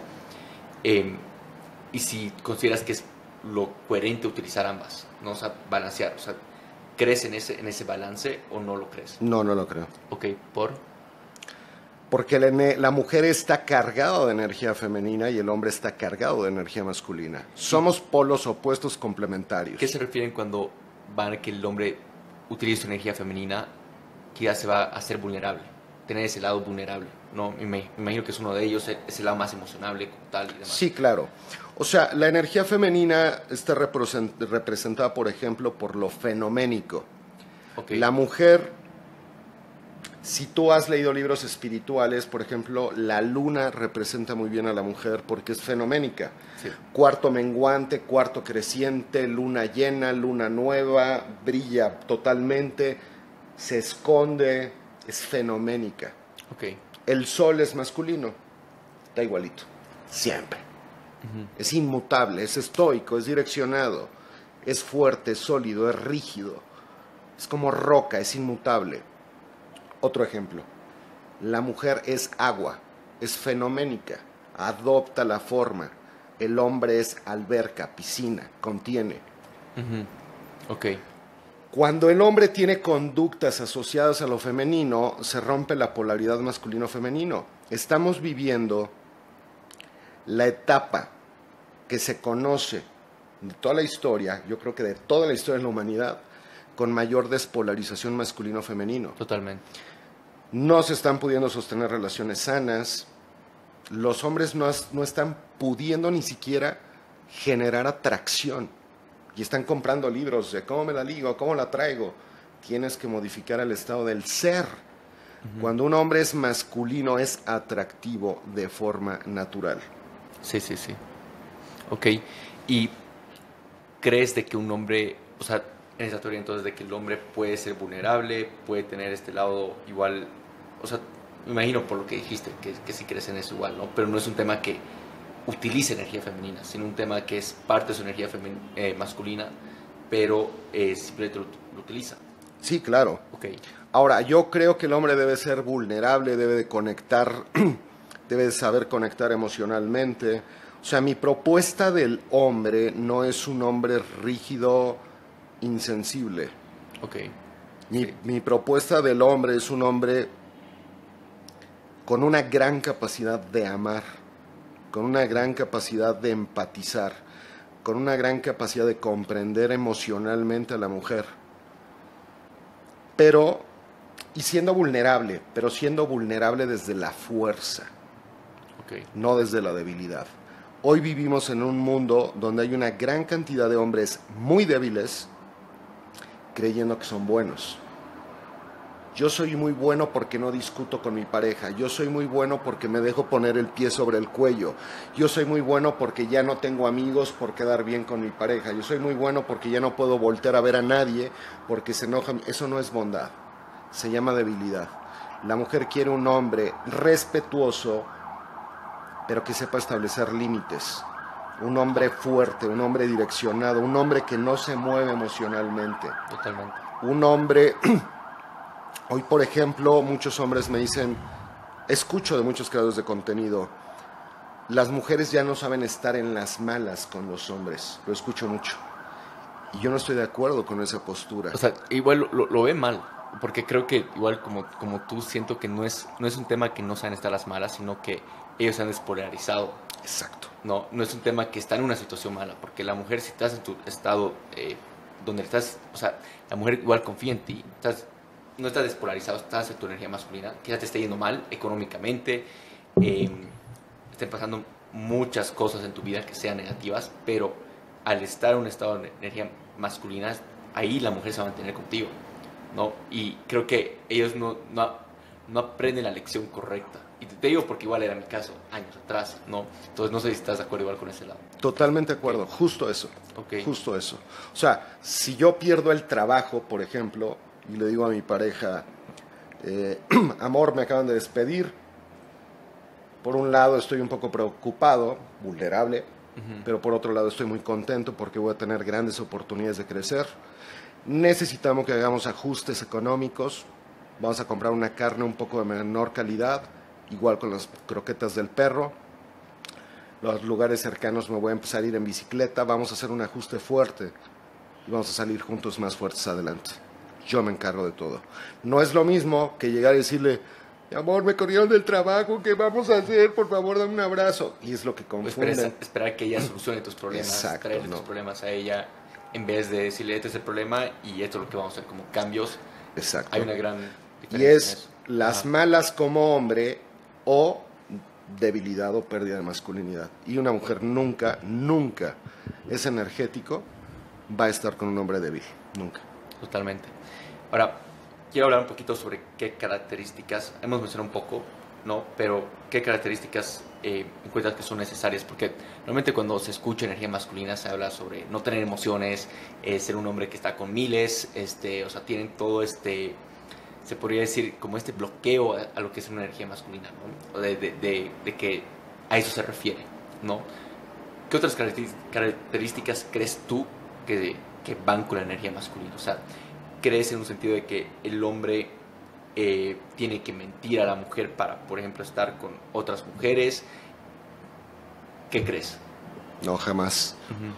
S1: y si consideras que es lo coherente utilizar ambas, ¿no? O sea, balancear, o sea, ¿crees en ese balance o no lo crees?
S2: No, no lo creo.
S1: Ok, ¿por?
S2: Porque la mujer está cargada de energía femenina y el hombre está cargado de energía masculina. Somos polos opuestos complementarios.
S1: ¿Qué se refieren cuando van a que el hombre utilice su energía femenina? Que ya se va a hacer vulnerable, tener ese lado vulnerable, ¿no? Me imagino que es uno de ellos, es el lado más emocionable como tal y demás.
S2: Sí, claro. O sea, la energía femenina está representada, por ejemplo, por lo fenoménico. Okay. La mujer, si tú has leído libros espirituales, por ejemplo, la luna representa muy bien a la mujer porque es fenoménica. Sí. Cuarto menguante, cuarto creciente, luna llena, luna nueva, brilla totalmente, se esconde, es fenoménica.
S1: Okay.
S2: El sol es masculino, da igualito, siempre. Es inmutable, es estoico, es direccionado, es fuerte, es sólido, es rígido, es como roca, es inmutable. Otro ejemplo, la mujer es agua, es fenoménica, adopta la forma. El hombre es alberca, piscina, contiene.
S1: Ok.
S2: Cuando el hombre tiene conductas asociadas a lo femenino, se rompe la polaridad masculino-femenino. Estamos viviendo la etapa que se conoce de toda la historia, yo creo que de toda la historia de la humanidad, con mayor despolarización masculino-femenino.
S1: Totalmente.
S2: No se están pudiendo sostener relaciones sanas, Los hombres no están pudiendo ni siquiera generar atracción. Y están comprando libros de cómo me la ligo, cómo la traigo. Tienes que modificar el estado del ser. Cuando un hombre es masculino, es atractivo de forma natural.
S1: Sí. Ok. ¿Y crees de que un hombre, o sea, en esa teoría entonces de que el hombre puede ser vulnerable, puede tener este lado igual, o sea, me imagino por lo que dijiste, que sí crees en eso igual, ¿no? Pero no es un tema que utilice energía femenina, sino un tema que es parte de su energía masculina, pero simplemente lo utiliza.
S2: Sí, claro.
S1: Okay.
S2: Ahora, yo creo que el hombre debe ser vulnerable, debe de conectar, debe de saber conectar emocionalmente. O sea, mi propuesta del hombre no es un hombre rígido, insensible.
S1: Okay.
S2: Mi propuesta del hombre es un hombre con una gran capacidad de amar, con una gran capacidad de empatizar, con una gran capacidad de comprender emocionalmente a la mujer. Pero, y siendo vulnerable, pero siendo vulnerable desde la fuerza, no desde la debilidad. Hoy vivimos en un mundo donde hay una gran cantidad de hombres muy débiles creyendo que son buenos. Yo soy muy bueno porque no discuto con mi pareja. Yo soy muy bueno porque me dejo poner el pie sobre el cuello. Yo soy muy bueno porque ya no tengo amigos por quedar bien con mi pareja. Yo soy muy bueno porque ya no puedo voltear a ver a nadie porque se enoja. Eso no es bondad. Se llama debilidad. La mujer quiere un hombre respetuoso, pero que sepa establecer límites. Un hombre fuerte, un hombre direccionado, un hombre que no se mueve emocionalmente.
S1: Totalmente.
S2: Un hombre... Hoy, por ejemplo, muchos hombres me dicen, escucho de muchos creadores de contenido, las mujeres ya no saben estar en las malas con los hombres. Lo escucho mucho. Y yo no estoy de acuerdo con esa postura.
S1: O sea, igual lo ve mal, porque creo que igual como tú siento que no es un tema que no saben estar las malas, sino que ellos se han despolarizado.
S2: Exacto.
S1: No es un tema que está en una situación mala, porque la mujer, si estás en tu estado donde estás, o sea, la mujer igual confía en ti, no estás despolarizado, estás en tu energía masculina, quizás te esté yendo mal económicamente, estén pasando muchas cosas en tu vida que sean negativas, pero al estar en un estado de energía masculina, ahí la mujer se va a mantener contigo, ¿no? Y creo que ellos no aprenden la lección correcta. Y te digo porque igual era mi caso, años atrás, ¿no? Entonces no sé si estás de acuerdo igual con ese lado.
S2: Totalmente de acuerdo, justo eso.
S1: Okay.
S2: Justo eso. O sea, si yo pierdo el trabajo, por ejemplo, y le digo a mi pareja, amor, me acaban de despedir. Por un lado estoy un poco preocupado, vulnerable, pero por otro lado estoy muy contento porque voy a tener grandes oportunidades de crecer. Necesitamos que hagamos ajustes económicos. Vamos a comprar una carne un poco de menor calidad, igual con las croquetas del perro. Los lugares cercanos me voy a empezar a ir en bicicleta. Vamos a hacer un ajuste fuerte y vamos a salir juntos más fuertes adelante. Yo me encargo de todo. No es lo mismo que llegar y decirle, mi amor, me corrieron del trabajo, ¿qué vamos a hacer? Por favor, dame un abrazo. Y es lo que confunden.
S1: Esperar que ella solucione tus problemas.
S2: Exacto,
S1: traerle tus problemas a ella, en vez de decirle, este es el problema y esto es lo que vamos a hacer como cambios.
S2: Exacto.
S1: Hay una gran
S2: Y
S1: diferencia
S2: es
S1: en eso.
S2: las malas como hombre o debilidad o pérdida de masculinidad. Y una mujer nunca es energético, va a estar con un hombre débil. Nunca.
S1: Totalmente. Ahora, quiero hablar un poquito sobre qué características, hemos mencionado un poco, ¿no? Pero qué características encuentras que son necesarias, porque normalmente cuando se escucha energía masculina se habla sobre no tener emociones, ser un hombre que está con miles, o sea, tienen todo se podría decir como este bloqueo a lo que es una energía masculina, ¿no? De que a eso se refiere, ¿no? ¿Qué otras características crees tú que van con la energía masculina? O sea, ¿crees en un sentido de que el hombre tiene que mentir a la mujer para, por ejemplo, estar con otras mujeres? ¿Qué crees?
S2: No, jamás.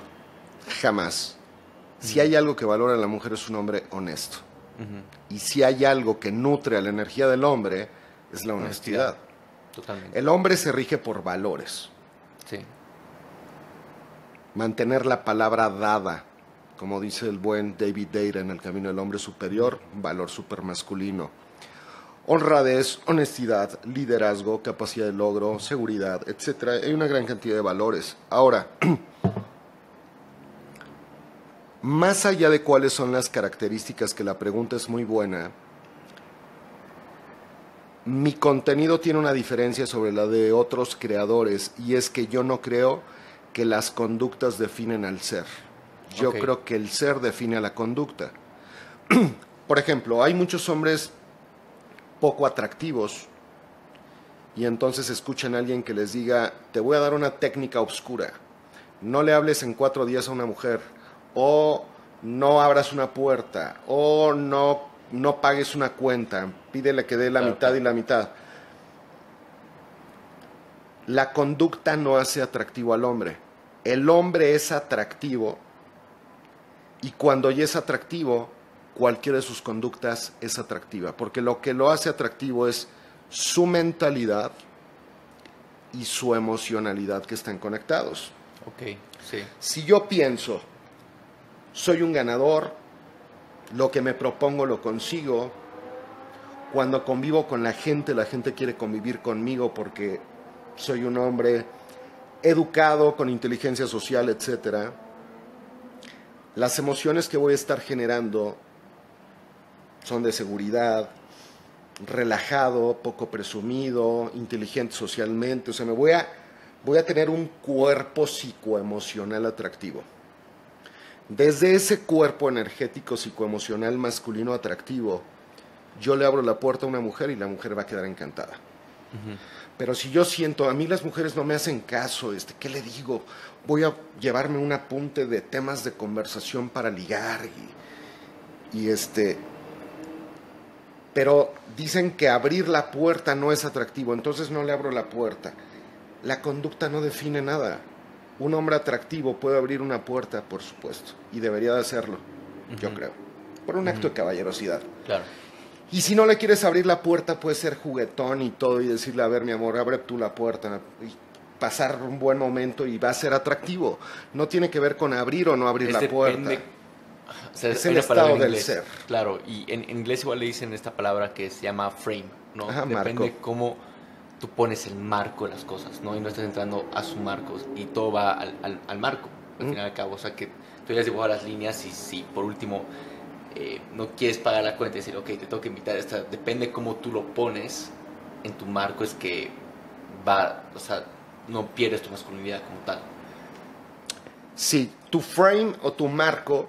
S2: Jamás. Si hay algo que valora a la mujer es un hombre honesto. Y si hay algo que nutre a la energía del hombre es la honestidad.
S1: Totalmente.
S2: El hombre se rige por valores.
S1: Sí.
S2: Mantener la palabra dada, como dice el buen David Deida en El Camino del Hombre Superior, valor supermasculino. honradez, honestidad, liderazgo, capacidad de logro, seguridad, etcétera. Hay una gran cantidad de valores. Ahora, más allá de cuáles son las características, que la pregunta es muy buena, mi contenido tiene una diferencia sobre la de otros creadores, y es que yo no creo que las conductas definen al ser. Yo creo que el ser define a la conducta. Por ejemplo, hay muchos hombres poco atractivos y entonces escuchan a alguien que les diga: te voy a dar una técnica obscura, no le hables en 4 días a una mujer, o no abras una puerta, o no pagues una cuenta, pídele que dé la mitad y la mitad. La conducta no hace atractivo al hombre. El hombre es atractivo, y cuando ya es atractivo, cualquiera de sus conductas es atractiva, porque lo que lo hace atractivo es su mentalidad y su emocionalidad, que están conectados.
S1: Ok, sí.
S2: Si yo pienso, soy un ganador, lo que me propongo lo consigo, cuando convivo con la gente quiere convivir conmigo porque soy un hombre educado, con inteligencia social, etcétera, las emociones que voy a estar generando son de seguridad, relajado, poco presumido, inteligente socialmente. O sea, voy a tener un cuerpo psicoemocional atractivo. Desde ese cuerpo energético psicoemocional masculino atractivo, yo le abro la puerta a una mujer y la mujer va a quedar encantada. Pero si yo siento, a mí las mujeres no me hacen caso, ¿qué le digo? Voy a llevarme un apunte de temas de conversación para ligar pero dicen que abrir la puerta no es atractivo, entonces no le abro la puerta. La conducta no define nada. Un hombre atractivo puede abrir una puerta, por supuesto, y debería de hacerlo, yo creo, por un acto de caballerosidad.
S1: Claro.
S2: Y si no le quieres abrir la puerta, puede ser juguetón y todo, y decirle: a ver, mi amor, abre tú la puerta, y pasar un buen momento, y va a ser atractivo. No tiene que ver con abrir o no abrir la puerta.
S1: O sea,
S2: es el estado del ser.
S1: Claro, y en inglés igual le dicen esta palabra que se llama frame, ¿no?
S2: Ajá,
S1: depende
S2: marco.
S1: cómo tú pones el marco de las cosas, ¿no? Y no estás entrando a su marco, y todo va al marco, al final y al cabo. O sea, que tú ya has dibujado las líneas, y si por último no quieres pagar la cuenta y decir: ok, te tengo que invitar a esta, depende cómo tú lo pones en tu marco, es que o sea, no pierdes tu masculinidad como tal.
S2: Sí, tu frame o tu marco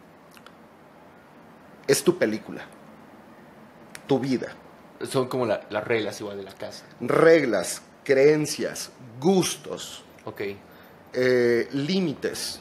S2: es tu película, tu vida.
S1: Son como las reglas igual de la casa.
S2: Reglas, creencias, gustos,
S1: Ok.
S2: límites.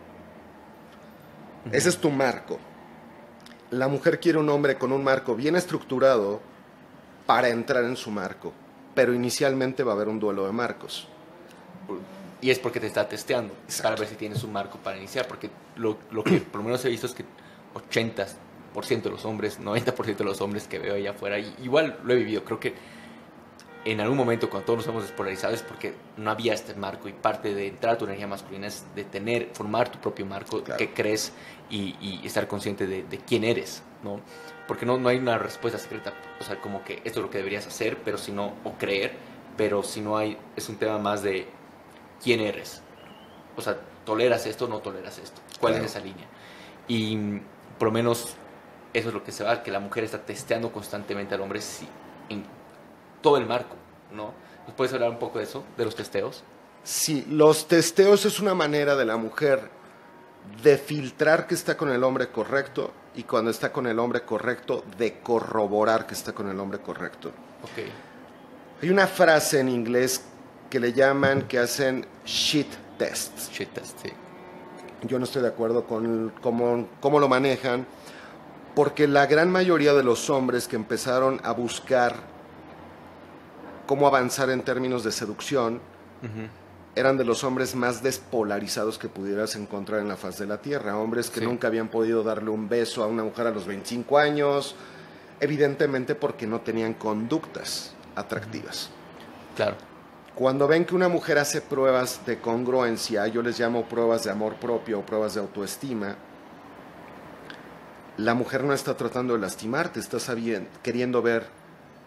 S2: Ese es tu marco. La mujer quiere un hombre con un marco bien estructurado para entrar en su marco, pero inicialmente va a haber un duelo de marcos.
S1: Y es porque te está testeando. Exacto. Para ver si tienes un marco para iniciar, porque lo que por lo menos he visto es que 80% de los hombres, 90% de los hombres que veo allá afuera, y igual lo he vivido, creo que en algún momento cuando todos nos hemos despolarizado es porque no había este marco, y parte de entrar a tu energía masculina es de formar tu propio marco, claro, que crees, y estar consciente de quién eres, ¿no? Porque no hay una respuesta secreta, o sea, como que esto es lo que deberías hacer, pero si no, o creer, pero si no hay, es un tema más de quién eres. O sea, ¿toleras esto o no toleras esto? ¿Cuál claro. es esa línea? Y por lo menos eso es lo que se va, que la mujer está testeando constantemente al hombre en todo el marco, ¿no? ¿Nos puedes hablar un poco de eso, de los testeos?
S2: Sí, los testeos es una manera de la mujer de filtrar que está con el hombre correcto, y cuando está con el hombre correcto, de corroborar que está con el hombre correcto.
S1: Okay.
S2: Hay una frase en inglés que le llaman, que hacen shit tests.
S1: Shit test, sí.
S2: Yo no estoy de acuerdo con cómo lo manejan, porque la gran mayoría de los hombres que empezaron a buscar cómo avanzar en términos de seducción eran de los hombres más despolarizados que pudieras encontrar en la faz de la tierra. Hombres que nunca habían podido darle un beso a una mujer a los 25 años, evidentemente porque no tenían conductas atractivas.
S1: Claro.
S2: Cuando ven que una mujer hace pruebas de congruencia, yo les llamo pruebas de amor propio o pruebas de autoestima, la mujer no está tratando de lastimarte, está queriendo ver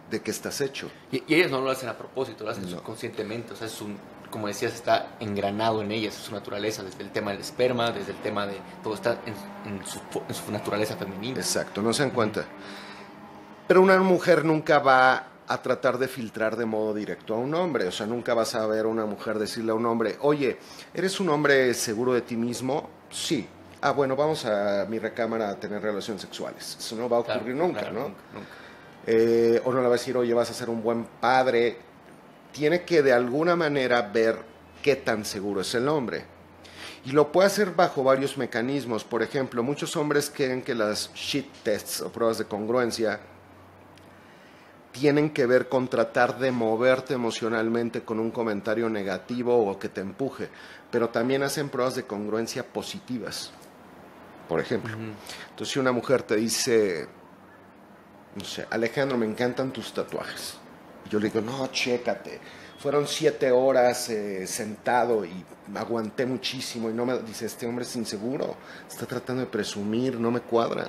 S2: de qué estás hecho.
S1: Y ellas no lo hacen a propósito, lo hacen subconscientemente. O sea, como decías, está engranado en ellas, es su naturaleza, desde el tema del esperma, desde el tema de todo, está en su naturaleza femenina.
S2: Exacto, no se dan cuenta. Pero una mujer nunca va a tratar de filtrar de modo directo a un hombre. O sea, nunca vas a ver a una mujer decirle a un hombre, oye, ¿eres un hombre seguro de ti mismo? Sí. Ah, bueno, vamos a mi recámara a tener relaciones sexuales. Eso no va a ocurrir nunca, ¿no? Nunca. O no le va a decir, oye, vas a ser un buen padre. Tiene que de alguna manera ver qué tan seguro es el hombre. Y lo puede hacer bajo varios mecanismos. Por ejemplo, muchos hombres creen que las shit tests o pruebas de congruencia tienen que ver con tratar de moverte emocionalmente con un comentario negativo o que te empuje, pero también hacen pruebas de congruencia positivas, por ejemplo. Entonces, si una mujer te dice, no sé, Alejandro, me encantan tus tatuajes, yo le digo, no, chécate, fueron 7 horas sentado y aguanté muchísimo, y no me dice, este hombre es inseguro, está tratando de presumir, no me cuadra.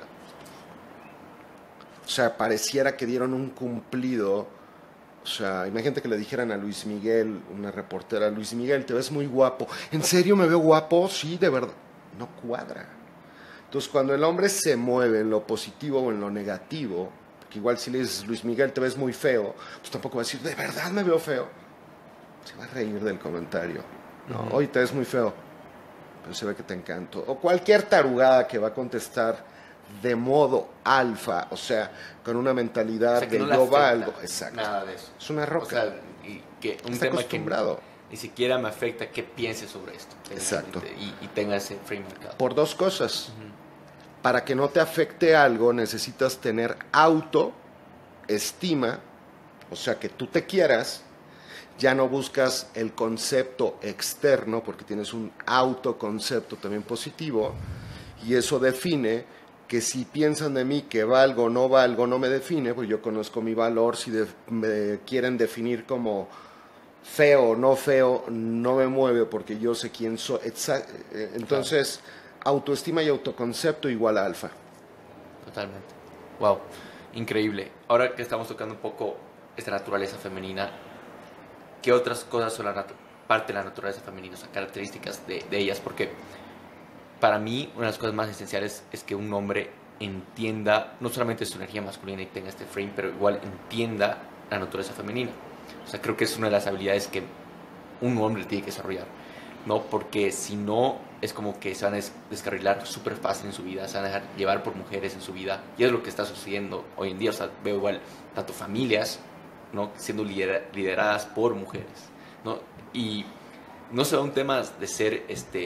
S2: O sea, pareciera que dieron un cumplido. O sea, imagínate que le dijeran a Luis Miguel, una reportera, Luis Miguel, te ves muy guapo. ¿En serio me veo guapo? Sí, de verdad. No cuadra. Entonces, cuando el hombre se mueve en lo positivo o en lo negativo, porque igual si le dices, Luis Miguel, te ves muy feo, pues tampoco va a decir, ¿de verdad me veo feo? Se va a reír del comentario. No, hoy te ves muy feo, pero se ve que te encanto. O cualquier tarugada que va a contestar de modo alfa, o sea, con una mentalidad, o sea, que de no yo valgo. Exacto.
S1: Nada de eso.
S2: Es una roca.
S1: O sea, y que un
S2: está
S1: tema
S2: acostumbrado.
S1: Que ni siquiera me afecta que piense sobre esto.
S2: Exacto.
S1: Y tenga ese frame marcado.
S2: Por 2 cosas. Para que no te afecte algo, necesitas tener autoestima, o sea, que tú te quieras. Ya no buscas el concepto externo, porque tienes un autoconcepto también positivo, y eso define que si piensan de mí que valgo o no valgo, no me define, pues yo conozco mi valor. Si me quieren definir como feo o no feo, no me mueve porque yo sé quién soy. Entonces, autoestima y autoconcepto igual a alfa.
S1: Totalmente. Wow, increíble. Ahora que estamos tocando un poco esta naturaleza femenina, ¿qué otras cosas son parte de la naturaleza femenina? O sea, características de ellas, porque para mí, una de las cosas más esenciales es que un hombre entienda no solamente su energía masculina y tenga este frame, pero igual entienda la naturaleza femenina. O sea, creo que es una de las habilidades que un hombre tiene que desarrollar, ¿no? Porque si no, es como que se van a descarrilar súper fácil en su vida, se van a dejar llevar por mujeres en su vida, y es lo que está sucediendo hoy en día. O sea, veo igual tanto familias, ¿no?, siendo lideradas por mujeres, ¿no? Y no se va un tema de ser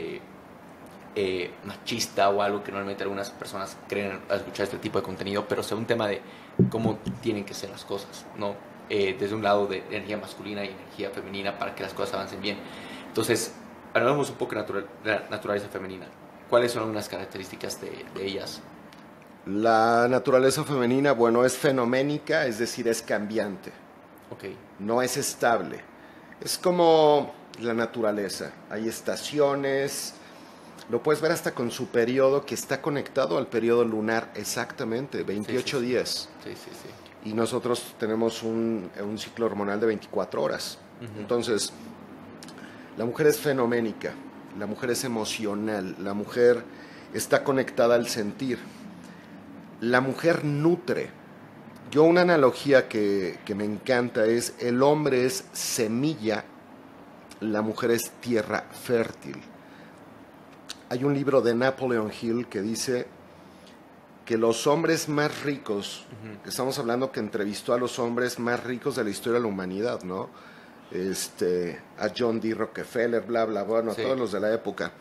S1: machista o algo que normalmente algunas personas creen al escuchar este tipo de contenido, pero sea un tema de cómo tienen que ser las cosas, ¿no? Desde un lado de energía masculina y energía femenina para que las cosas avancen bien. Entonces, hablamos un poco de la naturaleza femenina. ¿Cuáles son algunas características de ellas?
S2: La naturaleza femenina, bueno, es fenoménica, es decir, es cambiante.
S1: Okay.
S2: No es estable. Es como la naturaleza. Hay estaciones. Lo puedes ver hasta con su periodo, que está conectado al periodo lunar exactamente, 28 días.
S1: Sí, sí, sí.
S2: Y nosotros tenemos un ciclo hormonal de 24 horas. Entonces, la mujer es fenoménica, la mujer es emocional, la mujer está conectada al sentir. La mujer nutre. Yo una analogía que me encanta es, el hombre es semilla, la mujer es tierra fértil. Hay un libro de Napoleon Hill que dice que los hombres más ricos, estamos hablando que entrevistó a los hombres más ricos de la historia de la humanidad, ¿no? A John D. Rockefeller, bla, bla, bueno, sí, a todos los de la época.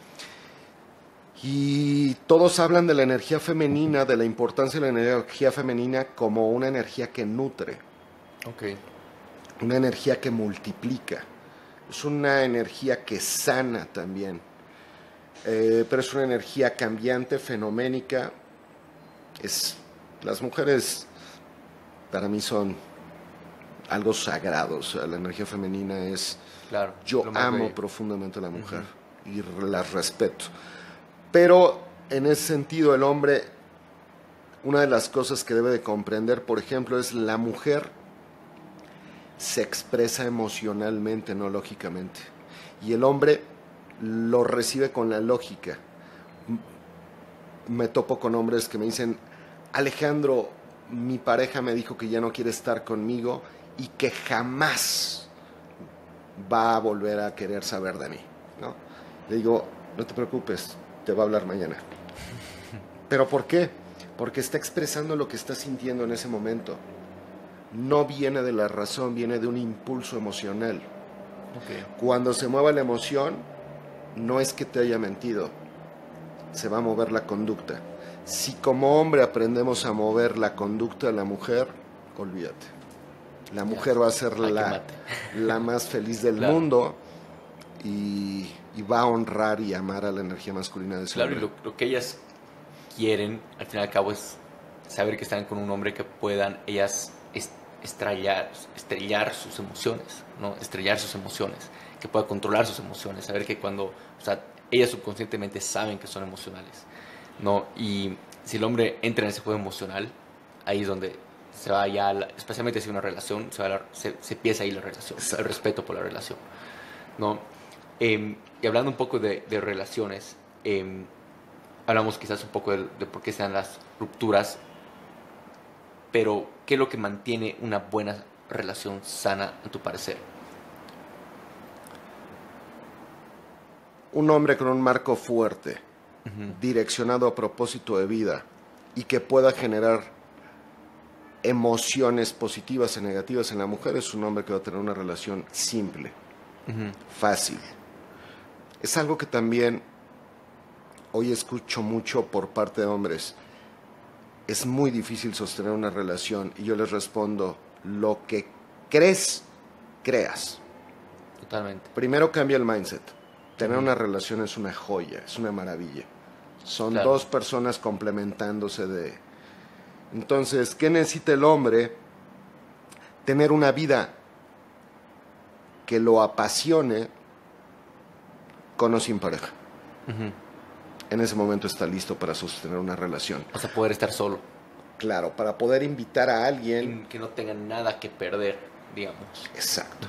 S2: Y todos hablan de la energía femenina, de la importancia de la energía femenina como una energía que nutre.
S1: Okay.
S2: Una energía que multiplica. Es una energía que sana también. Pero es una energía cambiante, fenoménica. Las mujeres para mí son algo sagrado. O sea, la energía femenina es...
S1: Claro,
S2: yo amo profundamente a la mujer y las respeto. Pero en ese sentido el hombre, una de las cosas que debe de comprender, por ejemplo, es la mujer se expresa emocionalmente, no lógicamente. Y el hombre lo recibe con la lógica. Me topo con hombres que me dicen, Alejandro, mi pareja me dijo que ya no quiere estar conmigo y que jamás va a volver a querer saber de mí, ¿no? Le digo, no te preocupes, te va a hablar mañana. ¿Pero por qué? Porque está expresando lo que está sintiendo en ese momento. No viene de la razón, viene de un impulso emocional.
S1: Okay.
S2: Cuando se mueva la emoción, no es que te haya mentido, se va a mover la conducta. Si como hombre aprendemos a mover la conducta de la mujer, olvídate. La mujer va a ser la más feliz del mundo y va a honrar y amar a la energía masculina de ese hombre.
S1: Claro, y lo que ellas quieren, al fin y al cabo, es saber que están con un hombre que puedan ellas estrellar sus emociones, ¿no? Estrellar sus emociones, que pueda controlar sus emociones, saber que cuando, o sea, ellas subconscientemente saben que son emocionales, ¿no? Y si el hombre entra en ese juego emocional, ahí es donde se va ya, especialmente si una relación, se empieza ahí la relación, el respeto por la relación, ¿no? Y hablando un poco de relaciones, hablamos quizás un poco de por qué se dan las rupturas, pero ¿qué es lo que mantiene una buena relación sana, a tu parecer?
S2: Un hombre con un marco fuerte, direccionado a propósito de vida y que pueda generar emociones positivas y negativas en la mujer, es un hombre que va a tener una relación simple, fácil. Es algo que también hoy escucho mucho por parte de hombres. Es muy difícil sostener una relación y yo les respondo, lo que crees, creas.
S1: Totalmente.
S2: Primero cambia el mindset. Tener una relación es una joya, es una maravilla. Son dos personas complementándose de... Entonces, ¿qué necesita el hombre? Tener una vida que lo apasione con o sin pareja. En ese momento está listo para sostener una relación.
S1: O sea, poder estar solo.
S2: Claro, para poder invitar a alguien...
S1: Que no tenga nada que perder, digamos.
S2: Exacto.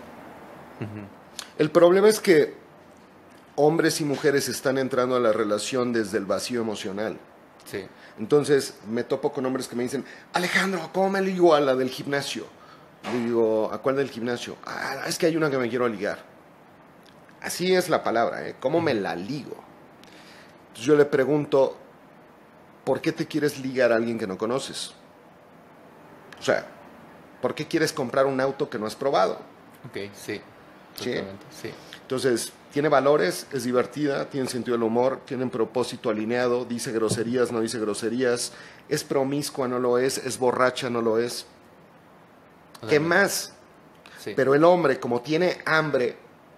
S2: El problema es que hombres y mujeres están entrando a la relación desde el vacío emocional.
S1: Sí.
S2: Entonces me topo con hombres que me dicen, Alejandro, ¿cómo me ligo a la del gimnasio? Le digo, ¿a cuál del gimnasio? Ah, es que hay una que me quiero ligar. Así es la palabra, ¿eh? ¿Cómo me la ligo? Entonces yo le pregunto, ¿por qué te quieres ligar a alguien que no conoces? O sea, ¿por qué quieres comprar un auto que no has probado?
S1: Ok, sí.
S2: ¿Sí?
S1: Sí.
S2: Entonces, tiene valores, es divertida, tiene sentido del humor, tiene un propósito alineado, dice groserías, no dice groserías, es promiscua, no lo es borracha, no lo es. ¿Qué más?
S1: Sí.
S2: Pero el hombre, como tiene hambre,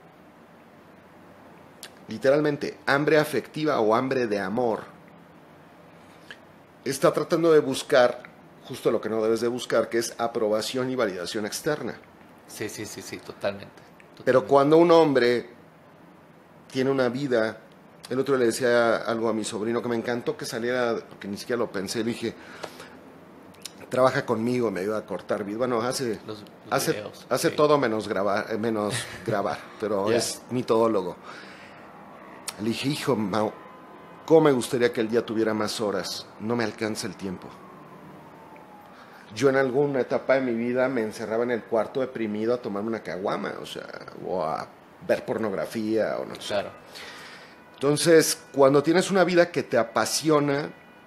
S2: literalmente, hambre afectiva o hambre de amor, está tratando de buscar justo lo que no debes de buscar, que es aprobación y validación externa.
S1: Sí, totalmente.
S2: Pero cuando un hombre tiene una vida, el otro le decía algo a mi sobrino que me encantó que saliera, porque ni siquiera lo pensé, le dije, trabaja conmigo, me ayuda a cortar video. Bueno, hace
S1: videos,
S2: todo menos grabar, pero es mi todólogo. Le dije, hijo, Mau, ¿cómo me gustaría que el día tuviera más horas? No me alcanza el tiempo. Yo en alguna etapa de mi vida me encerraba en el cuarto deprimido a tomarme una caguama, o a ver pornografía, o no sé.
S1: Claro.
S2: Entonces, cuando tienes una vida que te apasiona,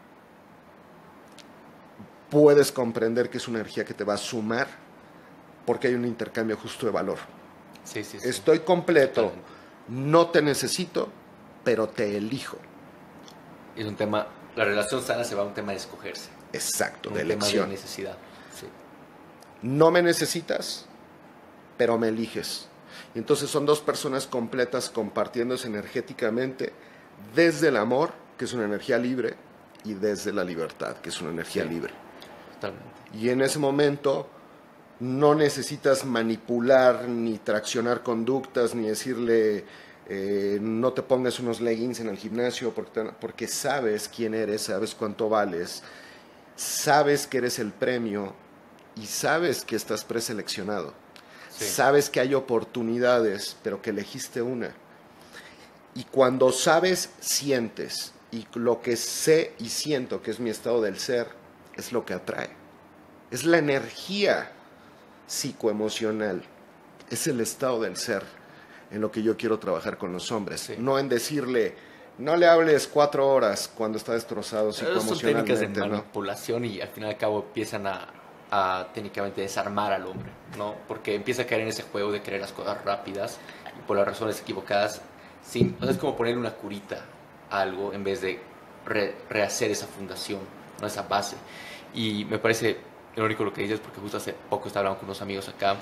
S2: puedes comprender que es una energía que te va a sumar, porque hay un intercambio justo de valor.
S1: Sí.
S2: Estoy completo,
S1: totalmente.
S2: No te necesito, pero te elijo.
S1: Es un tema, la relación sana se va a un tema de escogerse.
S2: Exacto,
S1: un
S2: de
S1: tema
S2: elección.
S1: de necesidad. Sí.
S2: No me necesitas, pero me eliges. Y entonces son dos personas completas compartiéndose energéticamente desde el amor, que es una energía libre, y desde la libertad, que es una energía libre.
S1: Totalmente.
S2: Y en ese momento no necesitas manipular ni traccionar conductas, ni decirle no te pongas unos leggings en el gimnasio porque sabes quién eres, sabes cuánto vales, sabes que eres el premio y sabes que estás preseleccionado.
S1: Sí.
S2: Sabes que hay oportunidades, pero que elegiste una. Y cuando sabes, sientes. Y lo que sé y siento, que es mi estado del ser, es lo que atrae. Es la energía psicoemocional. Es el estado del ser en lo que yo quiero trabajar con los hombres.
S1: Sí.
S2: No en decirle, no le hables 4 horas cuando está destrozado
S1: Son técnicas de
S2: psicoemocionalmente, ¿no?
S1: manipulación y al fin y al cabo empiezan a técnicamente desarmar al hombre, ¿no? Porque empieza a caer en ese juego de querer las cosas rápidas y por las razones equivocadas. O sea, es como ponerle una curita a algo en vez de rehacer esa fundación, ¿no? Esa base. Y me parece irónico lo que dices, porque justo hace poco estaba hablando con unos amigos acá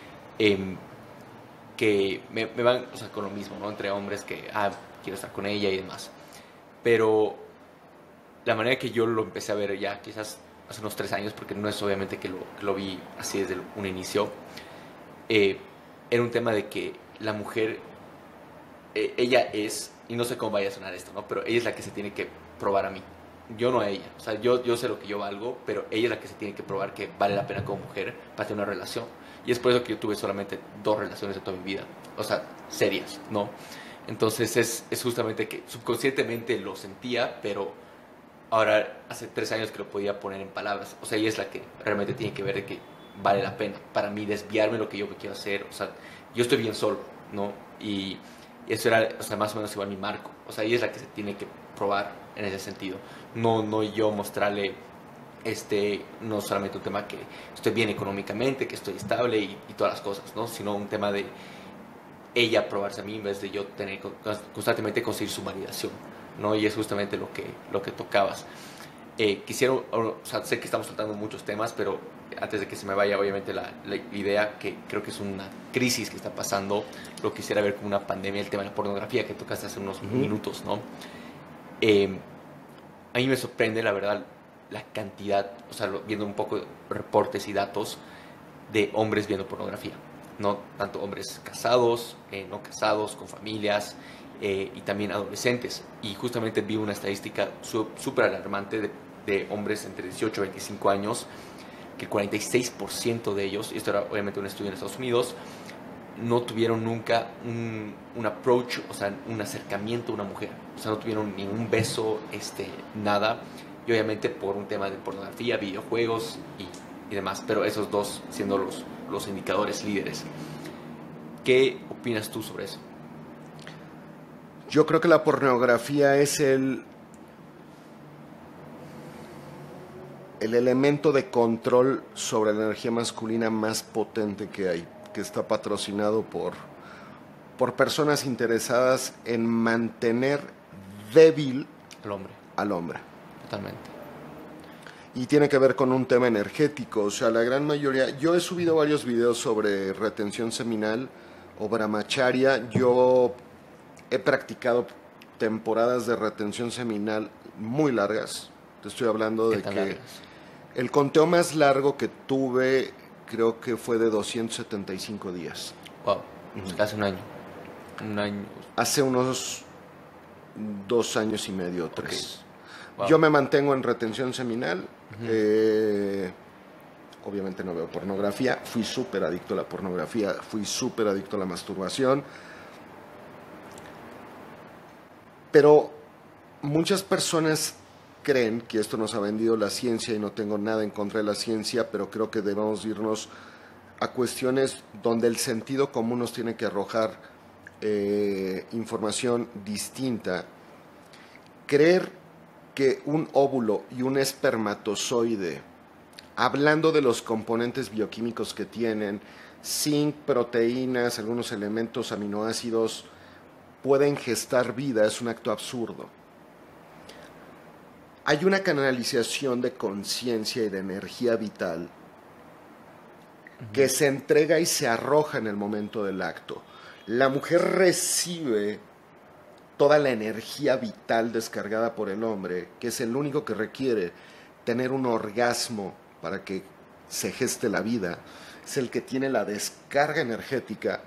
S1: que me van, o sea, con lo mismo, ¿no? Entre hombres que, quiero estar con ella y demás. Pero la manera que yo lo empecé a ver ya quizás hace unos 3 años, porque no es obviamente que lo vi así desde un inicio, era un tema de que la mujer, ella es, y no sé cómo vaya a sonar esto, ¿no? Pero ella es la que se tiene que probar a mí. Yo no a ella. O sea, yo sé lo que yo valgo, pero ella es la que se tiene que probar que vale la pena como mujer para tener una relación. Y es por eso que yo tuve solamente 2 relaciones de toda mi vida. O sea, serias, ¿no? Entonces es justamente que subconscientemente lo sentía, pero ahora hace 3 años que lo podía poner en palabras. O sea, ella es la que realmente tiene que ver de que vale la pena para mí desviarme lo que yo quiero hacer. O sea, yo estoy bien solo, ¿no? Y eso era, o sea, más o menos igual mi marco. O sea, ella es la que se tiene que probar en ese sentido. No yo mostrarle no solamente un tema que estoy bien económicamente, que estoy estable y todas las cosas, ¿no? Sino un tema de ella probarse a mí en vez de yo tener constantemente conseguir su validación, ¿no? Y es justamente lo que tocabas. Quisiera, o sea, sé que estamos saltando muchos temas, pero antes de que se me vaya, obviamente, la idea que creo que es una crisis que está pasando, lo quisiera ver como una pandemia, el tema de la pornografía que tocaste hace unos minutos, ¿no? A mí me sorprende, la verdad, la cantidad, o sea, viendo un poco de reportes y datos de hombres viendo pornografía, ¿no? Tanto hombres casados, no casados, con familias, y también adolescentes. Y justamente vi una estadística súper alarmante de hombres entre 18 y 25 años, que el 46% de ellos, y esto era obviamente un estudio en Estados Unidos, no tuvieron nunca un approach, o sea, un acercamiento a una mujer. O sea, no tuvieron ningún beso, nada. Y obviamente por un tema de pornografía, videojuegos y demás. Pero esos dos siendo los indicadores líderes. ¿Qué opinas tú sobre eso?
S2: Yo creo que la pornografía es el elemento de control sobre la energía masculina más potente que hay, que está patrocinado por personas interesadas en mantener débil
S1: al hombre. Totalmente.
S2: Y tiene que ver con un tema energético. O sea, la gran mayoría... Yo he subido varios videos sobre retención seminal o brahmacharya. Yo he practicado temporadas de retención seminal muy largas. Te estoy hablando de que
S1: largas?
S2: El conteo más largo que tuve creo que fue de 275 días.
S1: Wow, casi un año. Un año.
S2: Hace unos 2 años y medio, 3.
S1: Okay. Wow.
S2: Yo me mantengo en retención seminal. Obviamente no veo pornografía. Fui súper adicto a la pornografía. Fui súper adicto a la masturbación. Pero muchas personas creen que esto nos ha vendido la ciencia, y no tengo nada en contra de la ciencia, pero creo que debemos irnos a cuestiones donde el sentido común nos tiene que arrojar información distinta. Creer que un óvulo y un espermatozoide, hablando de los componentes bioquímicos que tienen, zinc, proteínas, algunos elementos aminoácidos, pueden gestar vida, es un acto absurdo. Hay una canalización de conciencia y de energía vital que se entrega y se arroja en el momento del acto. La mujer recibe toda la energía vital descargada por el hombre, que es el único que requiere tener un orgasmo para que se geste la vida. Es el que tiene la descarga energética.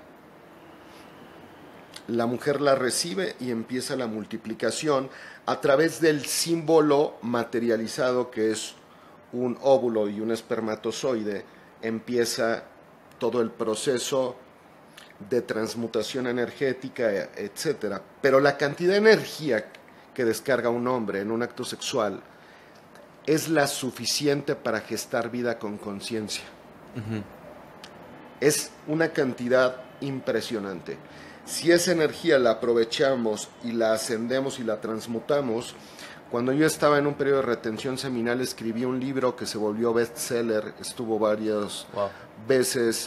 S2: La mujer la recibe y empieza la multiplicación a través del símbolo materializado que es un óvulo y un espermatozoide. Empieza todo el proceso de transmutación energética, etcétera. Pero la cantidad de energía que descarga un hombre en un acto sexual es la suficiente para gestar vida con conciencia. Es una cantidad impresionante. Si esa energía la aprovechamos y la ascendemos y la transmutamos, cuando yo estaba en un periodo de retención seminal, escribí un libro que se volvió bestseller, estuvo varias veces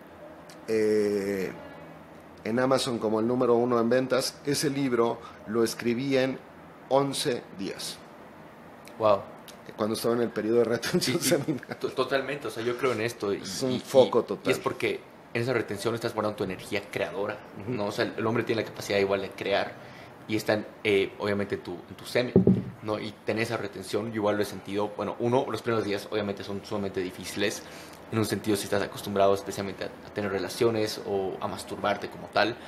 S2: en Amazon como el número 1 en ventas. Ese libro lo escribí en 11 días.
S1: Wow.
S2: Cuando estaba en el periodo de retención seminal.
S1: Totalmente, o sea, yo creo en esto.
S2: Es un foco total.
S1: Y es porque en esa retención estás guardando tu energía creadora, ¿no? O sea, el hombre tiene la capacidad igual de crear y está obviamente en tu semen, ¿no? Y tener esa retención, yo igual lo he sentido. Bueno, los primeros días obviamente son sumamente difíciles, en un sentido si estás acostumbrado especialmente a tener relaciones o a masturbarte como tal.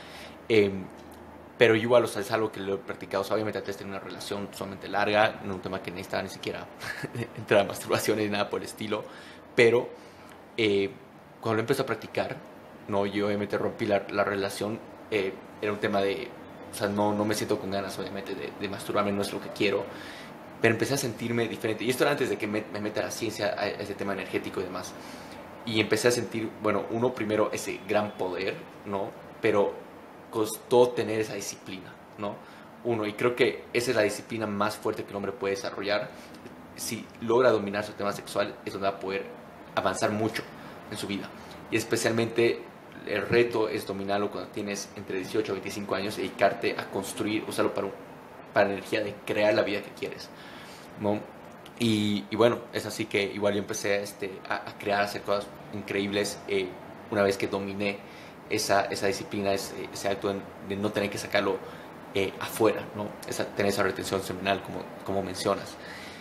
S1: Pero igual, o sea, es algo que lo he practicado. O sea, obviamente antes de tener una relación sumamente larga, no un tema que necesitaba ni siquiera entrar a masturbación ni nada por el estilo. Pero cuando lo empecé a practicar, no, yo obviamente rompí la relación. Era un tema de, o sea, no me siento con ganas obviamente de masturbarme, no es lo que quiero. Pero empecé a sentirme diferente. Y esto era antes de que me meta a la ciencia, a ese tema energético y demás. Y empecé a sentir, bueno, primero ese gran poder, ¿no? Pero costó tener esa disciplina, ¿no? Y creo que esa es la disciplina más fuerte que el hombre puede desarrollar. Si logra dominar su tema sexual, es donde va a poder avanzar mucho en su vida. Y especialmente el reto es dominarlo cuando tienes entre 18 y 25 años, dedicarte a construir, usarlo para la energía de crear la vida que quieres, ¿no? Y bueno, es así que igual yo empecé a crear, a hacer cosas increíbles una vez que dominé esa disciplina, ese acto de no tener que sacarlo afuera, ¿no? Tener esa retención seminal, como mencionas.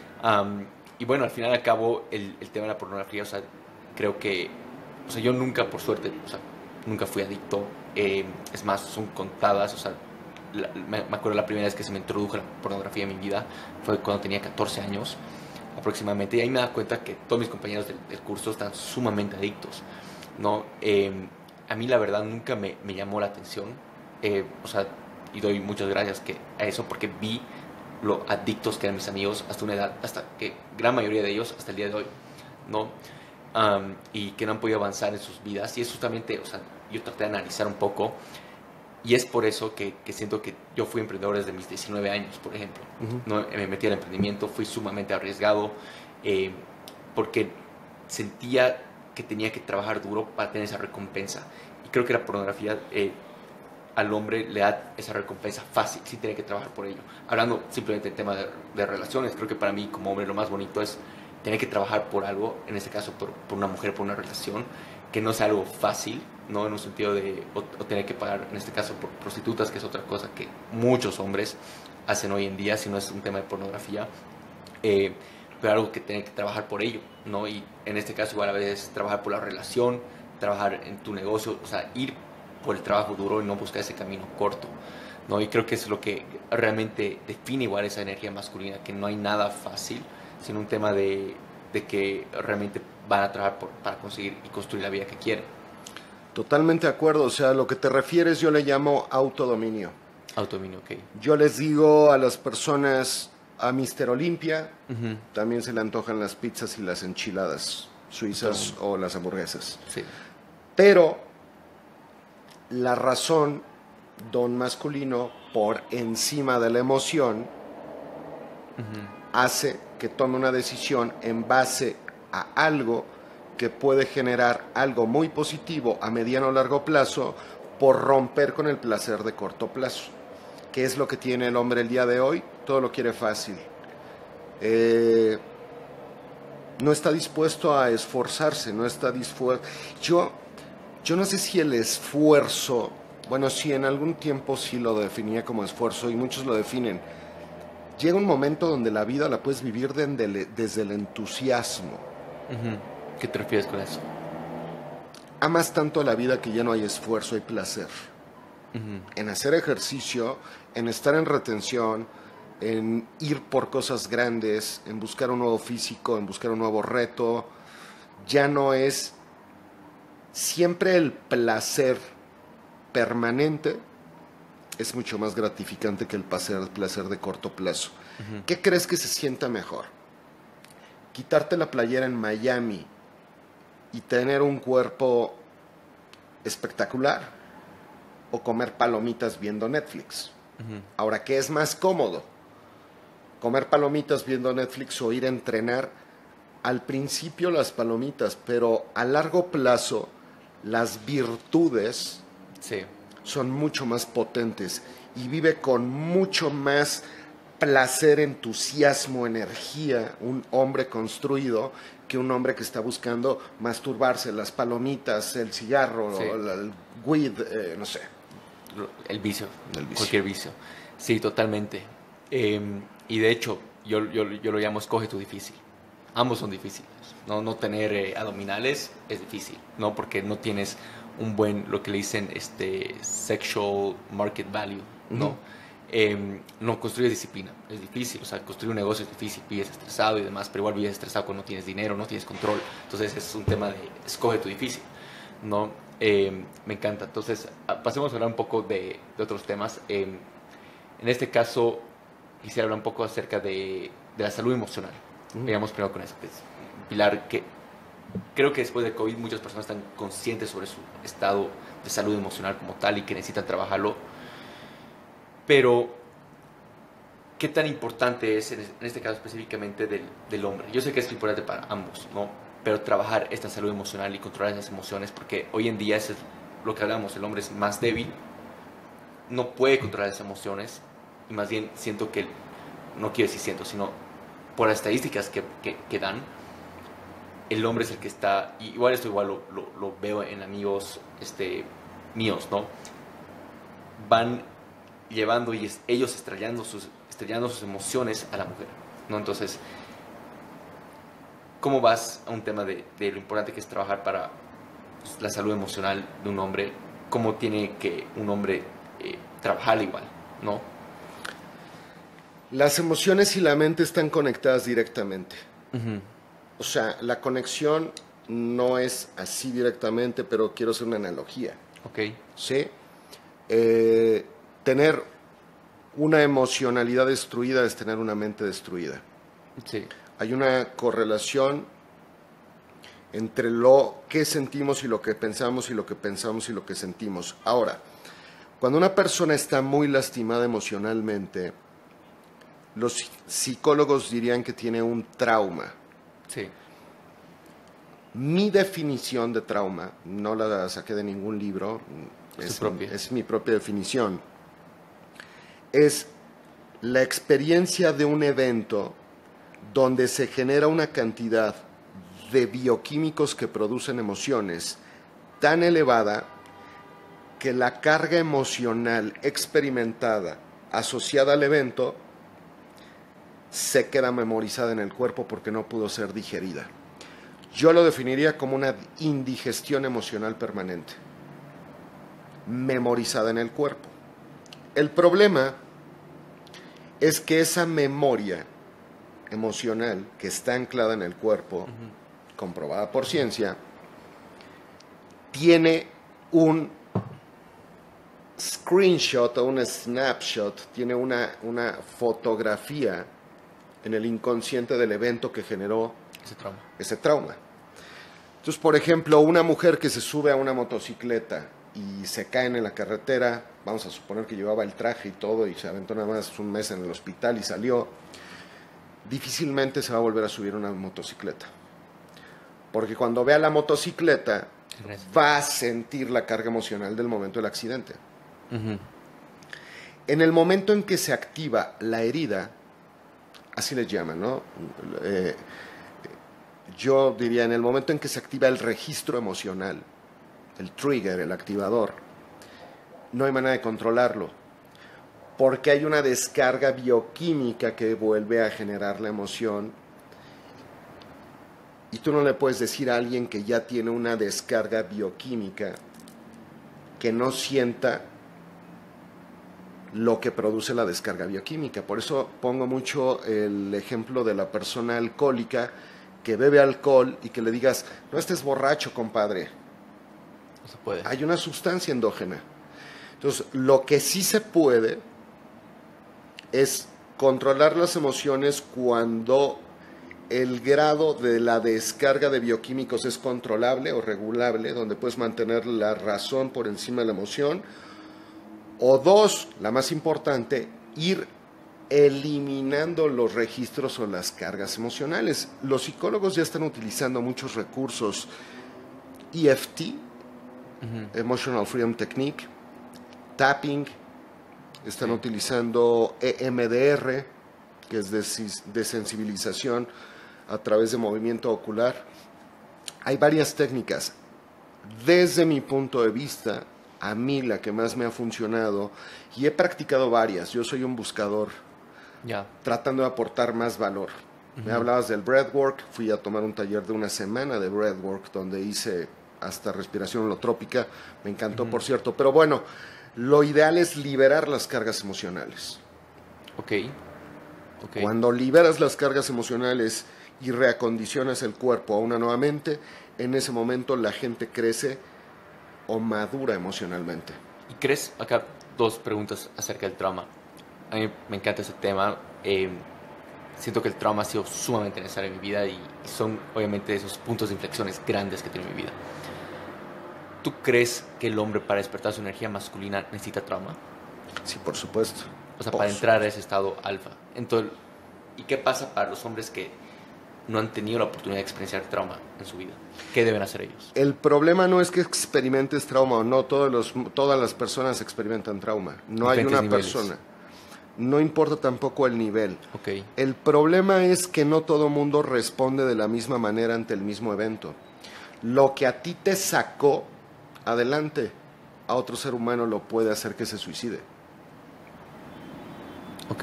S1: Y bueno, al final y al cabo, el tema de la pornografía, o sea, creo que, o sea, yo nunca, por suerte, o sea, nunca fui adicto. Es más, son contadas, o sea, me acuerdo la primera vez que se me introdujo la pornografía en mi vida fue cuando tenía 14 años aproximadamente, y ahí me da cuenta que todos mis compañeros del curso están sumamente adictos, ¿no? A mí la verdad nunca me llamó la atención, o sea, y doy muchas gracias a eso, porque vi lo adictos que eran mis amigos hasta una edad, hasta que gran mayoría de ellos hasta el día de hoy, ¿no? Y que no han podido avanzar en sus vidas. Y eso justamente, o sea, yo traté de analizar un poco, y es por eso que siento que yo fui emprendedor desde mis 19 años, por ejemplo. ¿No? Me metí al emprendimiento, fui sumamente arriesgado, porque sentía que tenía que trabajar duro para tener esa recompensa. Y creo que la pornografía al hombre le da esa recompensa fácil, sin tener que trabajar por ello. Hablando simplemente del tema de relaciones, creo que para mí como hombre lo más bonito es tener que trabajar por algo, en este caso por una mujer, por una relación, que no sea algo fácil, ¿no? En un sentido de o tener que pagar, en este caso, por prostitutas, que es otra cosa que muchos hombres hacen hoy en día, si no es un tema de pornografía, pero algo que tener que trabajar por ello, ¿no? Y en este caso igual a veces trabajar por la relación, trabajar en tu negocio, o sea, ir por el trabajo duro y no buscar ese camino corto, ¿no? Y creo que es lo que realmente define igual esa energía masculina, que no hay nada fácil, sino un tema de que realmente van a trabajar para conseguir y construir la vida que quieren.
S2: Totalmente de acuerdo, o sea, lo que te refieres yo le llamo autodominio.
S1: Autodominio, ok.
S2: Yo les digo a las personas, a Mr. Olympia, también se le antojan las pizzas y las enchiladas suizas o las hamburguesas.
S1: Sí.
S2: Pero la razón, don masculino, por encima de la emoción, hace que tome una decisión en base a algo que puede generar algo muy positivo a mediano o largo plazo por romper con el placer de corto plazo. ¿Qué es lo que tiene el hombre el día de hoy? Todo lo quiere fácil. No está dispuesto a esforzarse, no está dispuesto. Yo no sé si el esfuerzo, bueno, sí, en algún tiempo sí lo definía como esfuerzo y muchos lo definen. Llega un momento donde la vida la puedes vivir desde el entusiasmo.
S1: ¿Qué te refieres con eso?
S2: Amas tanto la vida que ya no hay esfuerzo, hay placer. En hacer ejercicio, en estar en retención, en ir por cosas grandes, en buscar un nuevo físico, en buscar un nuevo reto. Ya no es siempre el placer permanente es mucho más gratificante que el placer de corto plazo. ¿Qué crees que se sienta mejor? ¿Quitarte la playera en Miami y tener un cuerpo espectacular? ¿O comer palomitas viendo Netflix? Ahora, ¿qué es más cómodo? ¿Comer palomitas viendo Netflix o ir a entrenar? Al principio las palomitas, pero a largo plazo las virtudes son mucho más potentes y vive con mucho más placer, entusiasmo, energía un hombre construido que un hombre que está buscando masturbarse, las palomitas, el cigarro, el weed, no sé.
S1: El vicio, cualquier vicio. Sí, totalmente. Y de hecho, yo lo llamo escoge tu difícil. Ambos son difíciles. No tener abdominales es difícil, ¿no? Porque no tienes un buen, lo que le dicen, sexual market value, ¿no? No construyes disciplina, es difícil. O sea, construir un negocio es difícil, vives estresado y demás, pero igual vives estresado cuando no tienes dinero, no tienes control. Entonces es un tema de escoge tu difícil, ¿no? Me encanta. Entonces, pasemos a hablar un poco de otros temas. En este caso, quisiera hablar un poco acerca de la salud emocional. Veamos primero con eso. Pilar, que creo que después de COVID muchas personas están conscientes sobre su estado de salud emocional como tal y que necesitan trabajarlo. Pero, ¿qué tan importante es en este caso específicamente del hombre? Yo sé que es importante para ambos, ¿no? Pero trabajar esta salud emocional y controlar esas emociones, porque hoy en día eso es lo que hablamos, el hombre es más débil, no puede controlar esas emociones, y más bien siento que, no quiero decir siento, sino por las estadísticas que dan, el hombre es el que está, y igual esto lo veo en amigos míos, ¿no? Van llevando y ellos estrellando sus emociones a la mujer, ¿no? Entonces, ¿cómo vas a un tema de lo importante que es trabajar para la salud emocional de un hombre? ¿Cómo tiene que un hombre trabajar igual, ¿no?
S2: Las emociones y la mente están conectadas directamente. O sea, la conexión no es así directamente, pero quiero hacer una analogía. ¿Sí? Tener una emocionalidad destruida es tener una mente destruida.
S1: Sí.
S2: Hay una correlación entre lo que sentimos y lo que pensamos y lo que pensamos y lo que sentimos. Ahora, cuando una persona está muy lastimada emocionalmente, los psicólogos dirían que tiene un trauma.
S1: Sí.
S2: Mi definición de trauma, no la saqué de ningún libro, es mi propia definición, es la experiencia de un evento donde se genera una cantidad de bioquímicos que producen emociones tan elevada que la carga emocional experimentada asociada al evento se queda memorizada en el cuerpo porque no pudo ser digerida. Yo lo definiría como una indigestión emocional permanente, memorizada en el cuerpo. El problema es que esa memoria emocional que está anclada en el cuerpo, comprobada por ciencia, tiene un screenshot o un snapshot, tiene una fotografía en el inconsciente del evento que generó ese trauma. Entonces, por ejemplo, una mujer que se sube a una motocicleta y se cae en la carretera, vamos a suponer que llevaba el traje y todo y se aventó nada más un mes en el hospital y salió, difícilmente se va a volver a subir una motocicleta. Porque cuando vea la motocicleta va a sentir la carga emocional del momento del accidente. En el momento en que se activa la herida, así les llaman, ¿no? Yo diría, en el momento en que se activa el registro emocional, el trigger, el activador, no hay manera de controlarlo, porque hay una descarga bioquímica que vuelve a generar la emoción, y tú no le puedes decir a alguien que ya tiene una descarga bioquímica que no sienta lo que produce la descarga bioquímica. Por eso pongo mucho el ejemplo de la persona alcohólica que bebe alcohol y que le digas, no estés borracho, compadre.
S1: No se puede.
S2: Hay una sustancia endógena. Entonces, lo que sí se puede es controlar las emociones cuando el grado de la descarga de bioquímicos es controlable o regulable, donde puedes mantener la razón por encima de la emoción. O dos, la más importante, ir eliminando los registros o las cargas emocionales. Los psicólogos ya están utilizando muchos recursos EFT, Emotional Freedom Technique, tapping, están utilizando EMDR, que es de sensibilización a través de movimiento ocular. Hay varias técnicas. Desde mi punto de vista, a mí la que más me ha funcionado, y he practicado varias, yo soy un buscador, tratando de aportar más valor. Me hablabas del breathwork, fui a tomar un taller de una semana de breathwork, donde hice hasta respiración holotrópica, me encantó por cierto, pero bueno, lo ideal es liberar las cargas emocionales.
S1: Okay.
S2: Cuando liberas las cargas emocionales y reacondicionas el cuerpo a una nueva mente, en ese momento la gente crece o madura emocionalmente.
S1: ¿Y crees? Acá dos preguntas acerca del trauma. A mí me encanta ese tema. Siento que el trauma ha sido sumamente necesario en mi vida y son obviamente esos puntos de inflexiones grandes que tiene mi vida. ¿Tú crees que el hombre para despertar su energía masculina necesita trauma?
S2: Sí, por supuesto.
S1: O sea, para entrar a ese estado alfa. Entonces, ¿y qué pasa para los hombres que no han tenido la oportunidad de experienciar trauma en su vida? ¿Qué deben hacer ellos?
S2: El problema no es que experimentes trauma o no, todas las personas experimentan trauma. No hay una persona. No importa tampoco el nivel.
S1: Okay.
S2: El problema es que no todo mundo responde de la misma manera ante el mismo evento. Lo que a ti te sacó, adelante, a otro ser humano lo puede hacer que se suicide.
S1: Ok.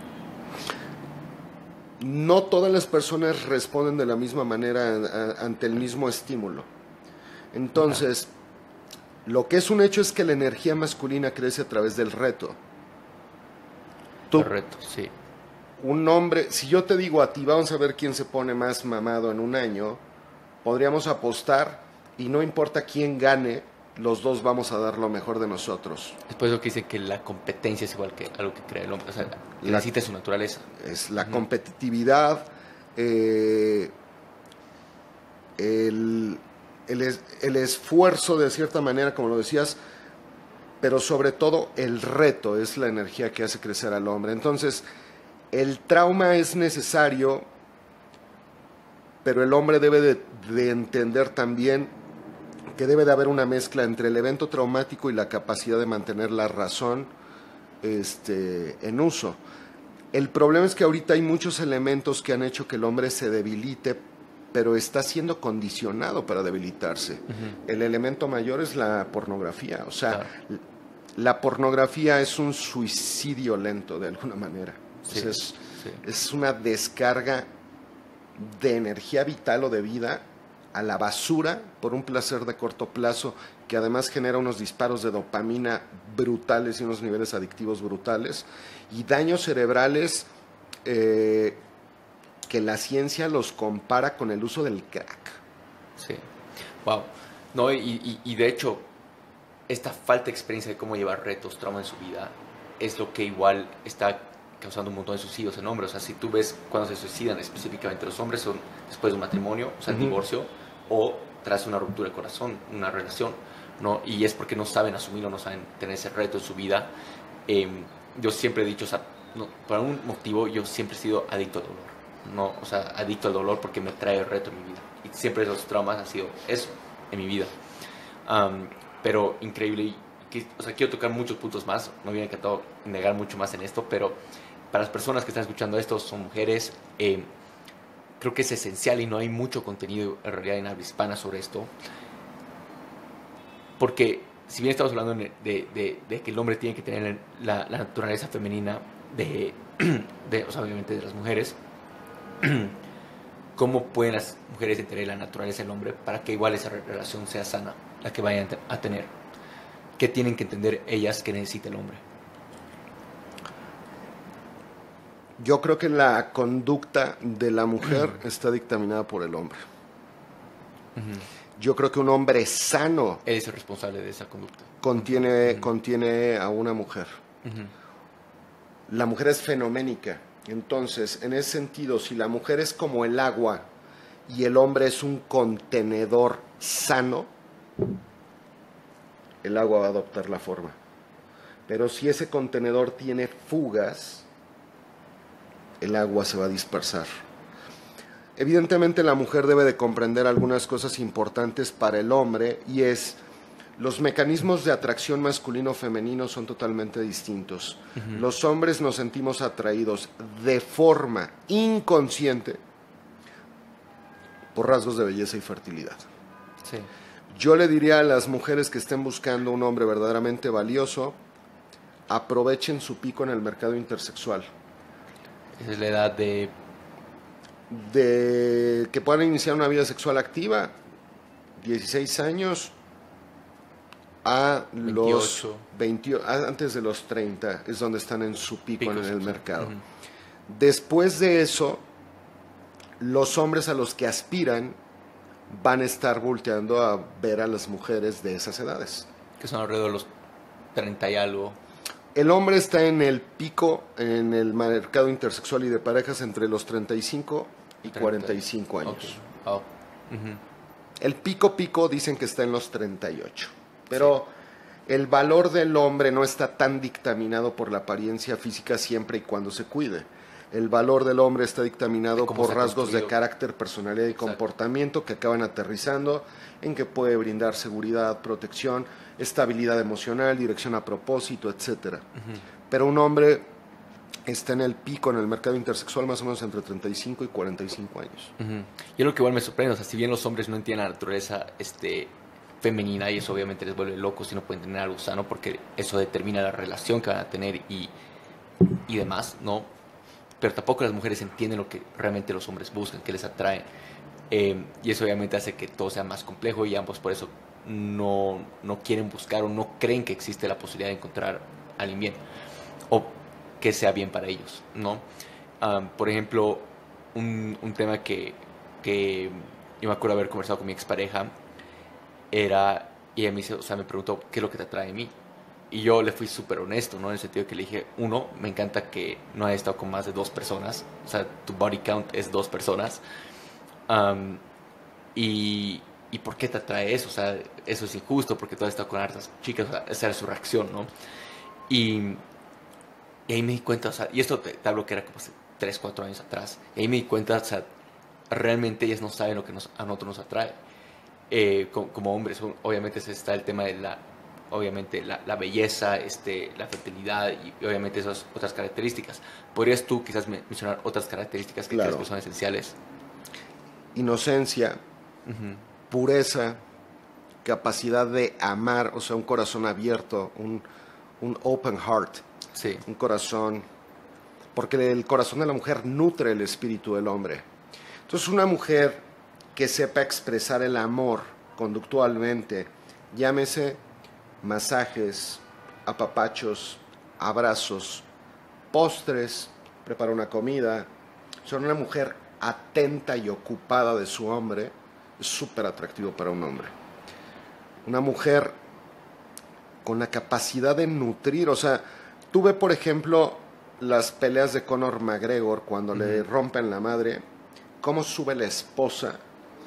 S2: No todas las personas responden de la misma manera ante el mismo estímulo. Entonces, lo que es un hecho es que la energía masculina crece a través del reto.
S1: Correcto, sí.
S2: Un hombre, si yo te digo a ti, vamos a ver quién se pone más mamado en un año, podríamos apostar y no importa quién gane, los dos vamos a dar lo mejor de nosotros.
S1: Es por eso que dice que la competencia es igual que algo que crea el hombre, o sea, necesita su naturaleza.
S2: Es la competitividad, el esfuerzo de cierta manera, como lo decías, pero sobre todo el reto es la energía que hace crecer al hombre. Entonces, el trauma es necesario, pero el hombre debe de entender también que debe de haber una mezcla entre el evento traumático y la capacidad de mantener la razón en uso. El problema es que ahorita hay muchos elementos que han hecho que el hombre se debilite, pero está siendo condicionado para debilitarse. El elemento mayor es la pornografía. O sea, la pornografía es un suicidio lento de alguna manera. Es una descarga de energía vital o de vida a la basura por un placer de corto plazo que además genera unos disparos de dopamina brutales y unos niveles adictivos brutales y daños cerebrales que la ciencia los compara con el uso del crack.
S1: Sí, wow. No, y de hecho, esta falta de experiencia de cómo llevar retos, trauma en su vida, es lo que igual está causando un montón de suicidios en hombres. O sea, si tú ves cuando se suicidan específicamente los hombres son después de un matrimonio, o sea, el divorcio, o tras una ruptura de corazón, una relación, ¿no? Y es porque no saben asumirlo, no saben tener ese reto en su vida. Yo siempre he dicho, o sea, no, por algún motivo yo siempre he sido adicto al dolor, ¿no? O sea, adicto al dolor porque me trae el reto en mi vida. Y siempre esos traumas han sido eso en mi vida. Pero increíble, o sea, quiero tocar muchos puntos más, me hubiera encantado negar mucho más en esto, pero para las personas que están escuchando esto, son mujeres, creo que es esencial y no hay mucho contenido en realidad en habla hispana sobre esto, porque si bien estamos hablando de que el hombre tiene que tener la naturaleza femenina o sea, obviamente de las mujeres, ¿cómo pueden las mujeres entender la naturaleza del hombre para que igual esa relación sea sana, la que vayan a tener? ¿Qué tienen que entender ellas que necesita el hombre?
S2: Yo creo que la conducta de la mujer está dictaminada por el hombre. Yo creo que un hombre sano
S1: Él es el responsable de esa conducta.
S2: contiene a una mujer. La mujer es fenoménica. Entonces, en ese sentido, si la mujer es como el agua y el hombre es un contenedor sano, el agua va a adoptar la forma. Pero si ese contenedor tiene fugas, el agua se va a dispersar. Evidentemente la mujer debe de comprender algunas cosas importantes para el hombre, y es: los mecanismos de atracción masculino-femenino son totalmente distintos. Los hombres nos sentimos atraídos de forma inconsciente por rasgos de belleza y fertilidad.
S1: Sí.
S2: Yo le diría a las mujeres que estén buscando un hombre verdaderamente valioso, aprovechen su pico en el mercado intersexual.
S1: Esa es la edad de
S2: que puedan iniciar una vida sexual activa, 16 años a
S1: 28.
S2: los 20, antes de los 30 es donde están en su pico en el mercado. Después de eso, los hombres a los que aspiran van a estar volteando a ver a las mujeres de esas edades.
S1: Que son alrededor de los 30 y algo.
S2: El hombre está en el pico en el mercado intersexual y de parejas entre los 35 y 45 años.
S1: Okay. Oh.
S2: El pico dicen que está en los 38. Pero el valor del hombre no está tan dictaminado por la apariencia física siempre y cuando se cuide. El valor del hombre está dictaminado por rasgos de carácter, personalidad y comportamiento que acaban aterrizando en que puede brindar seguridad, protección, estabilidad emocional, dirección a propósito, etc. Pero un hombre está en el pico en el mercado intersexual más o menos entre 35 y 45 años.
S1: Y es lo que igual me sorprende, o sea, si bien los hombres no entienden la naturaleza femenina, y eso obviamente les vuelve locos y no pueden tener algo sano porque eso determina la relación que van a tener y demás, ¿no? Pero tampoco las mujeres entienden lo que realmente los hombres buscan, que les atraen. Y eso obviamente hace que todo sea más complejo, y ambos por eso no quieren buscar o no creen que existe la posibilidad de encontrar a alguien bien o que sea bien para ellos, ¿no? Por ejemplo, un tema que yo me acuerdo haber conversado con mi expareja era, y ella me dice, o sea, me preguntó ¿qué es lo que te atrae de mí? Y yo le fui súper honesto, ¿no? En el sentido que le dije, uno, me encanta que no hayas estado con más de 2 personas. O sea, tu body count es 2 personas. ¿Y por qué te atrae eso? O sea, eso es injusto porque tú has estado con hartas chicas. O sea, esa era su reacción, ¿no? Y ahí me di cuenta, o sea, y esto te hablo que era como hace 3, 4 años atrás. Y ahí me di cuenta, o sea, realmente ellas no saben lo que a nosotros nos atrae. Como hombres, obviamente está el tema de la belleza, la fertilidad y obviamente esas otras características. ¿Podrías tú quizás mencionar otras características que crees que son esenciales?
S2: Inocencia, pureza, capacidad de amar, o sea, un corazón abierto, un open heart,
S1: sí.
S2: Un corazón, porque el corazón de la mujer nutre el espíritu del hombre. Entonces, una mujer que sepa expresar el amor conductualmente, llámese masajes, apapachos, abrazos, postres, prepara una comida. Son una mujer atenta y ocupada de su hombre, es súper atractivo para un hombre. Una mujer con la capacidad de nutrir, o sea, tuve por ejemplo las peleas de Conor McGregor cuando le rompen la madre, cómo sube la esposa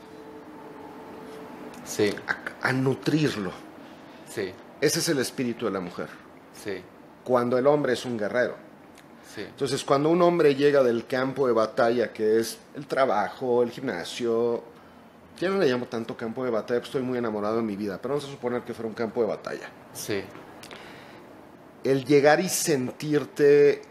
S1: sí.
S2: a nutrirlo.
S1: Sí.
S2: Ese es el espíritu de la mujer.
S1: Sí.
S2: Cuando el hombre es un guerrero.
S1: Sí.
S2: Entonces, cuando un hombre llega del campo de batalla, que es el trabajo, el gimnasio, ya no le llamo tanto campo de batalla, pues estoy muy enamorado en mi vida, pero vamos a suponer que fuera un campo de batalla.
S1: Sí.
S2: El llegar y sentirte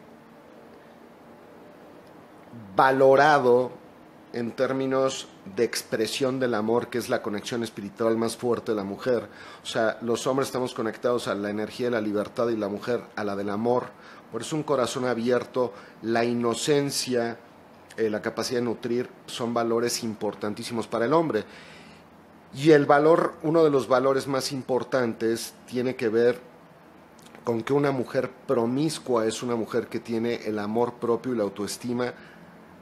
S2: valorado en términos de expresión del amor, que es la conexión espiritual más fuerte de la mujer. O sea, los hombres estamos conectados a la energía de la libertad y la mujer a la del amor. Por eso un corazón abierto, la inocencia, la capacidad de nutrir, son valores importantísimos para el hombre. Y el valor, uno de los valores más importantes, tiene que ver con que una mujer promiscua es una mujer que tiene el amor propio y la autoestima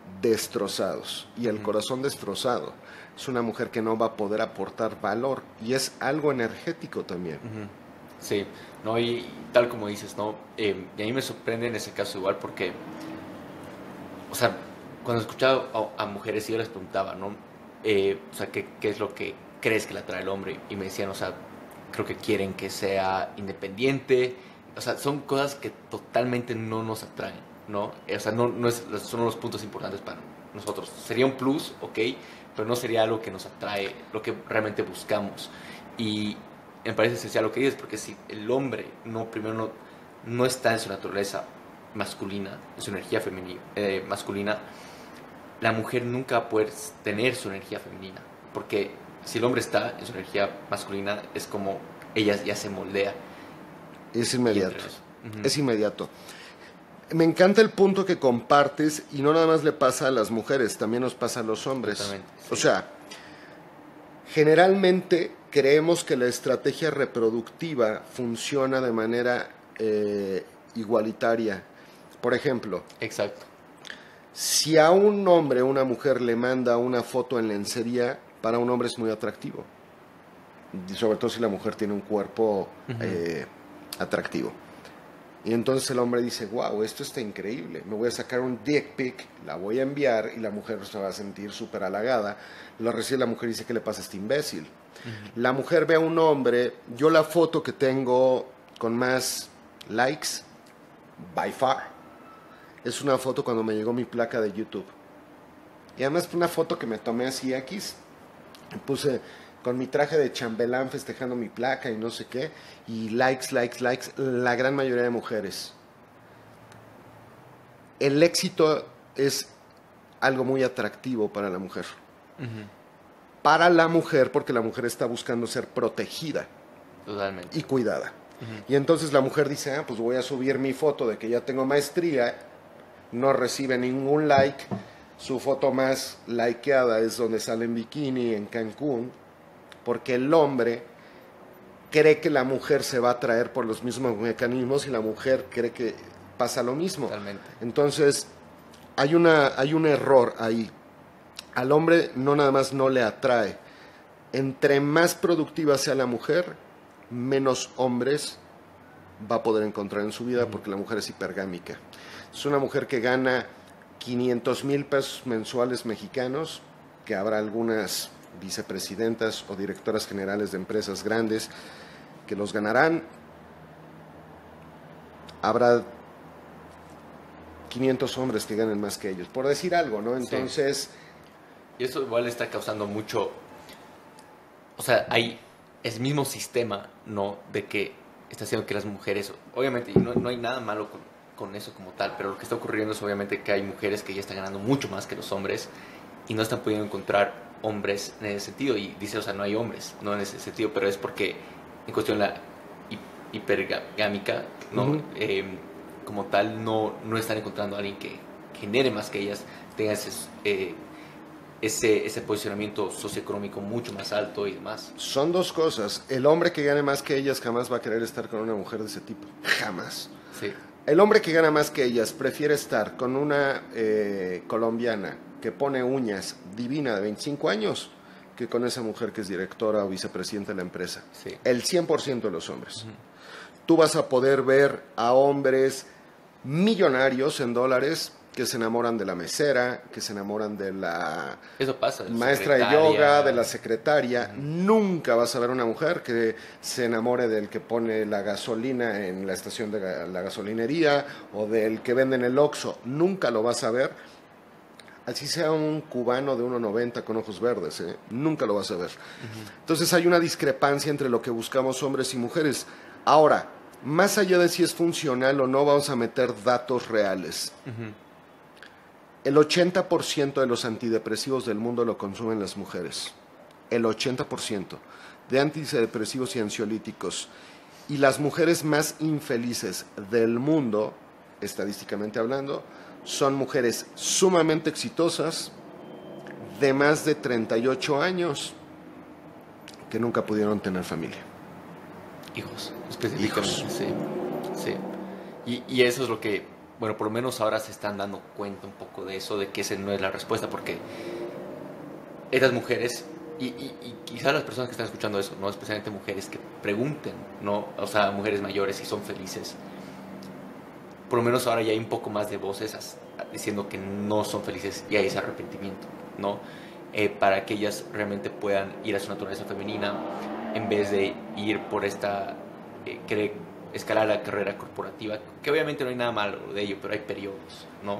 S2: destrozados. Y el corazón destrozado es una mujer que no va a poder aportar valor. Y es algo energético también.
S1: Sí, no, y tal como dices, ¿no? Y a mí me sorprende en ese caso igual porque, o sea, cuando escuchaba a mujeres yo les preguntaba, ¿no? O sea, ¿qué es lo que crees que le atrae al hombre? Y me decían, o sea, creo que quieren que sea independiente. O sea, son cosas que totalmente no nos atraen, ¿no? O sea, no son los puntos importantes para nosotros. Sería un plus, ok, pero no sería algo que nos atrae, lo que realmente buscamos. Y me parece esencial lo que dices, porque si el hombre primero no está en su naturaleza masculina, en su energía femenina, masculina, la mujer nunca va a poder tener su energía femenina, porque si el hombre está en su energía masculina, es como ella ya se moldea.
S2: Es inmediato. Es inmediato. Me encanta el punto que compartes, y no nada más le pasa a las mujeres, también nos pasa a los hombres.
S1: Sí.
S2: O sea, generalmente creemos que la estrategia reproductiva funciona de manera igualitaria. Por ejemplo,
S1: exacto.
S2: Si a un hombre o una mujer le manda una foto en lencería, para un hombre es muy atractivo. Y sobre todo si la mujer tiene un cuerpo atractivo. Y entonces el hombre dice, wow, esto está increíble, me voy a sacar un dick pic, la voy a enviar y la mujer se va a sentir súper halagada. Lo recibe la mujer y dice, ¿qué le pasa a este imbécil? La mujer ve a un hombre, yo la foto que tengo con más likes, by far, es una foto cuando me llegó mi placa de YouTube. Y además fue una foto que me tomé así X, me puse con mi traje de chambelán festejando mi placa y no sé qué, y likes, la gran mayoría de mujeres. El éxito es algo muy atractivo para la mujer. Para la mujer, porque la mujer está buscando ser protegida.
S1: Totalmente.
S2: Y cuidada. Y entonces la mujer dice, pues voy a subir mi foto de que ya tengo maestría, no recibe ningún like, su foto más likeada es donde sale en bikini en Cancún, porque el hombre cree que la mujer se va a atraer por los mismos mecanismos y la mujer cree que pasa lo mismo.
S1: Totalmente.
S2: Entonces, hay un error ahí. Al hombre no nada más no le atrae. Entre más productiva sea la mujer, menos hombres va a poder encontrar en su vida porque la mujer es hipergámica. Es una mujer que gana 500,000 pesos mensuales mexicanos, que habrá algunas vicepresidentas o directoras generales de empresas grandes que los ganarán. Habrá 500 hombres que ganen más que ellos, por decir algo, ¿no? Entonces...
S1: Sí. Y eso igual está causando mucho... O sea, hay el mismo sistema, ¿no? De que está haciendo que las mujeres... Obviamente, y no hay nada malo con eso como tal, pero lo que está ocurriendo es obviamente que hay mujeres que ya están ganando mucho más que los hombres y no están pudiendo encontrar hombres en ese sentido. Y dice, o sea, no hay hombres, no en ese sentido, pero es porque en cuestión la hipergámica, ¿no? Como tal, no están encontrando a alguien que genere más que ellas, tenga ese posicionamiento socioeconómico mucho más alto y demás.
S2: Son dos cosas. El hombre que gane más que ellas jamás va a querer estar con una mujer de ese tipo. Jamás.
S1: Sí.
S2: El hombre que gana más que ellas prefiere estar con una colombiana que pone uñas divina de 25 años que con esa mujer que es directora o vicepresidenta de la empresa.
S1: Sí.
S2: El 100% de los hombres. Tú vas a poder ver a hombres millonarios en dólares que se enamoran de la mesera, que se enamoran de la maestra de yoga, de la secretaria. Nunca vas a ver una mujer que se enamore del que pone la gasolina en la estación de la gasolinería o del que vende en el Oxxo. Nunca lo vas a ver. Así sea un cubano de 1,90 con ojos verdes, nunca lo vas a ver. Entonces hay una discrepancia entre lo que buscamos hombres y mujeres. Ahora, más allá de si es funcional o no, vamos a meter datos reales. El 80% de los antidepresivos del mundo lo consumen las mujeres. El 80% de antidepresivos y ansiolíticos. Y las mujeres más infelices del mundo, estadísticamente hablando, son mujeres sumamente exitosas, de más de 38 años, que nunca pudieron tener familia.
S1: Hijos, específicamente. Sí. Y eso es lo que bueno, por lo menos ahora se están dando cuenta un poco de eso, de que esa no es la respuesta, porque estas mujeres, y quizás las personas que están escuchando eso, no especialmente mujeres que pregunten, ¿no? O sea, mujeres mayores si son felices, por lo menos ahora ya hay un poco más de voces diciendo que no son felices y hay ese arrepentimiento, ¿no? Para que ellas realmente puedan ir a su naturaleza femenina en vez de ir por esta, querer escalar la carrera corporativa, que obviamente no hay nada malo de ello, pero hay periodos, ¿no?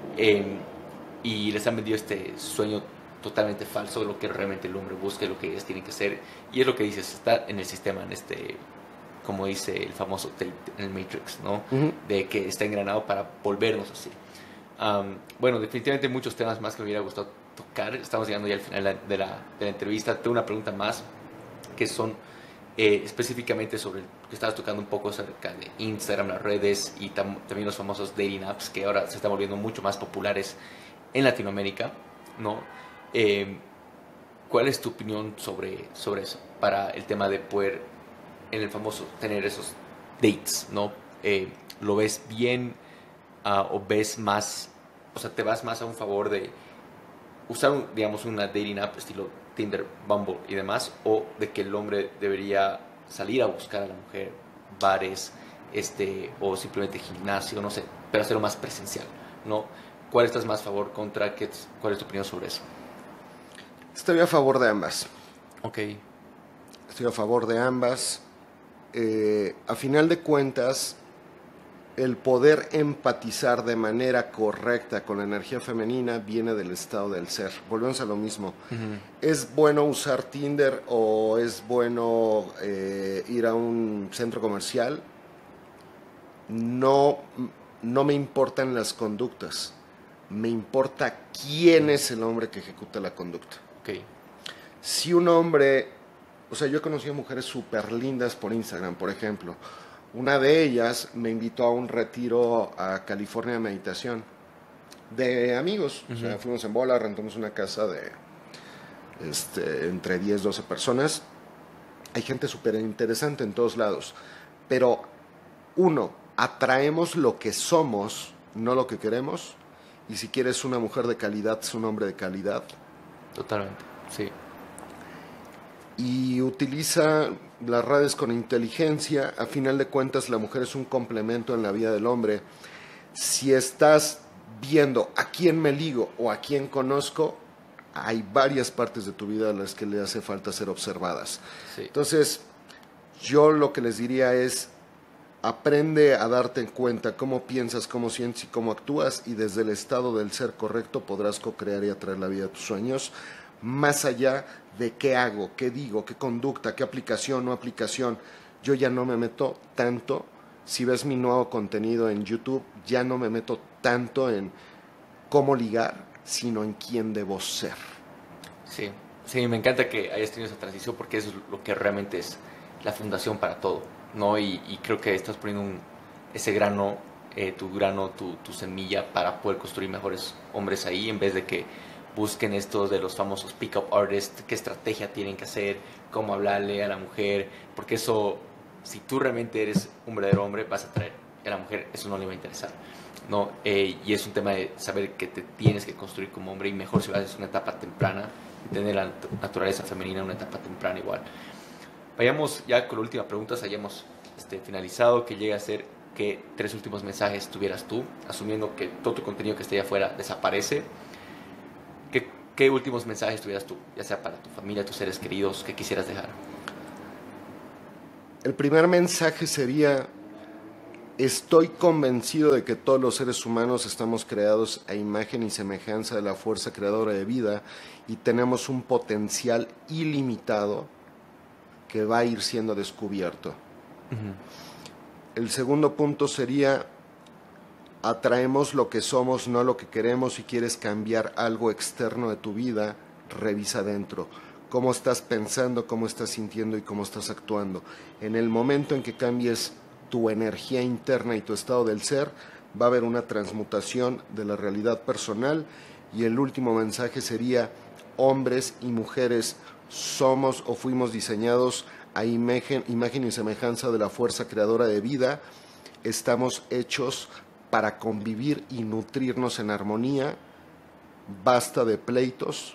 S1: Y les han vendido este sueño totalmente falso de lo que realmente el hombre busca, lo que ellas tienen que ser, y es lo que dices, está en el sistema, en este, como dice el famoso Tate en el Matrix, ¿no? De que está engranado para volvernos así. Bueno, definitivamente muchos temas más que me hubiera gustado tocar. Estamos llegando ya al final de la entrevista. Tengo una pregunta más, que son específicamente sobre que estabas tocando un poco acerca de Instagram, las redes y también los famosos dating apps que ahora se están volviendo mucho más populares en Latinoamérica, ¿no? ¿Cuál es tu opinión sobre eso para el tema de poder, en el famoso, tener esos dates, ¿no? ¿Lo ves bien o ves más, o sea, te vas más a un favor de usar, digamos, una dating app estilo Tinder, Bumble y demás, o de que el hombre debería salir a buscar a la mujer, bares, o simplemente gimnasio, no sé, pero hacerlo más presencial, ¿no? ¿Cuál estás más a favor, contra? ¿Cuál es tu opinión sobre eso?
S2: Estoy a favor de ambas.
S1: Ok.
S2: Estoy a favor de ambas. A final de cuentas, el poder empatizar de manera correcta con la energía femenina viene del estado del ser. Volvemos a lo mismo. ¿Es bueno usar Tinder o es bueno ir a un centro comercial? No me importan las conductas. Me importa quién es el hombre que ejecuta la conducta.
S1: Okay.
S2: Si un hombre... O sea, yo he conocido mujeres súper lindas por Instagram, por ejemplo. Una de ellas me invitó a un retiro a California de meditación de amigos. O sea, fuimos en bola, rentamos una casa de entre 10, 12 personas. Hay gente súper interesante en todos lados. Pero, atraemos lo que somos, no lo que queremos. Y si quieres una mujer de calidad, es un hombre de calidad.
S1: Totalmente, sí.
S2: Y utiliza las redes con inteligencia. A final de cuentas, la mujer es un complemento en la vida del hombre. Si estás viendo a quién me ligo o a quién conozco, hay varias partes de tu vida a las que le hace falta ser observadas.
S1: Sí.
S2: Entonces, yo lo que les diría es, aprende a darte cuenta cómo piensas, cómo sientes y cómo actúas, y desde el estado del ser correcto podrás co-crear y atraer la vida de tus sueños, más allá de qué hago, qué digo, qué conducta, qué aplicación, no aplicación. Yo ya no me meto tanto. Si ves mi nuevo contenido en YouTube, ya no me meto tanto en cómo ligar, sino en quién debo ser.
S1: Sí, sí, me encanta que hayas tenido esa transición, porque eso es lo que realmente es la fundación para todo, ¿no? Y creo que estás poniendo ese grano, tu semilla para poder construir mejores hombres ahí, en vez de que busquen estos de los famosos pick-up artists, qué estrategia tienen que hacer, cómo hablarle a la mujer, porque eso, si tú realmente eres un verdadero hombre, vas a atraer a la mujer, eso no le va a interesar, ¿no? Y es un tema de saber que te tienes que construir como hombre, y mejor si lo haces en una etapa temprana, y tener la naturaleza femenina en una etapa temprana igual. Vayamos ya con la última pregunta, hayamos finalizado, que llega a ser que 3 últimos mensajes tuvieras tú, asumiendo que todo tu contenido que esté allá afuera desaparece. ¿Qué últimos mensajes tuvieras tú, ya sea para tu familia, tus seres queridos, que quisieras dejar?
S2: El primer mensaje sería: estoy convencido de que todos los seres humanos estamos creados a imagen y semejanza de la fuerza creadora de vida, y tenemos un potencial ilimitado que va a ir siendo descubierto. El segundo punto sería: atraemos lo que somos, no lo que queremos. Si quieres cambiar algo externo de tu vida, revisa dentro. ¿Cómo estás pensando, cómo estás sintiendo y cómo estás actuando? En el momento en que cambies tu energía interna y tu estado del ser, va a haber una transmutación de la realidad personal. Y el último mensaje sería: hombres y mujeres somos o fuimos diseñados a imagen y semejanza de la fuerza creadora de vida. Estamos hechos para convivir y nutrirnos en armonía. Basta de pleitos,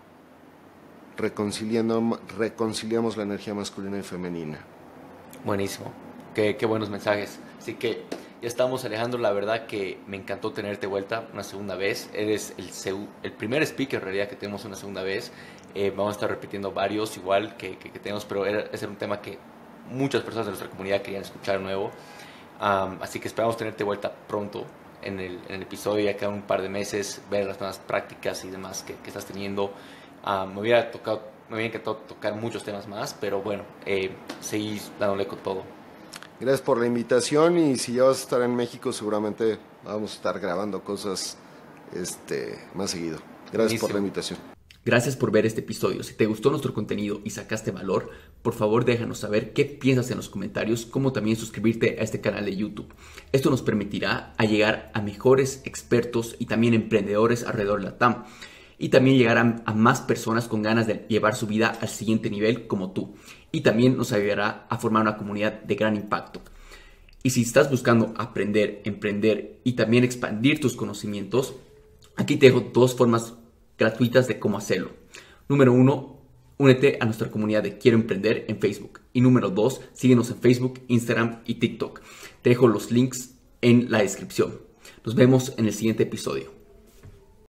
S2: reconciliamos la energía masculina y femenina.
S1: Buenísimo, qué buenos mensajes. Así que ya estamos, Alejandro. La verdad que me encantó tenerte vuelta una segunda vez. Eres el primer speaker en realidad que tenemos una segunda vez. Vamos a estar repitiendo varios igual que tenemos, pero ese era un tema que muchas personas de nuestra comunidad querían escuchar nuevo. Así que esperamos tenerte vuelta pronto en el episodio, ya quedan un par de meses, ver las nuevas prácticas y demás que estás teniendo. Me hubiera encantado tocar muchos temas más, pero bueno, seguís dándole con todo.
S2: Gracias por la invitación, y si ya vas a estar en México, seguramente vamos a estar grabando cosas más seguido. Gracias. Buenísimo. Por la invitación.
S1: Gracias por ver este episodio. Si te gustó nuestro contenido y sacaste valor, por favor déjanos saber qué piensas en los comentarios, como también suscribirte a este canal de YouTube. Esto nos permitirá llegar a mejores expertos y también emprendedores alrededor de la TAM. Y también llegar a más personas con ganas de llevar su vida al siguiente nivel como tú. Y también nos ayudará a formar una comunidad de gran impacto. Y si estás buscando aprender, emprender y también expandir tus conocimientos, aquí te dejo 2 formas gratuitas de cómo hacerlo. Número 1, únete a nuestra comunidad de Quiero Emprender en Facebook. Y número 2, síguenos en Facebook, Instagram y TikTok. Te dejo los links en la descripción. Nos vemos en el siguiente episodio.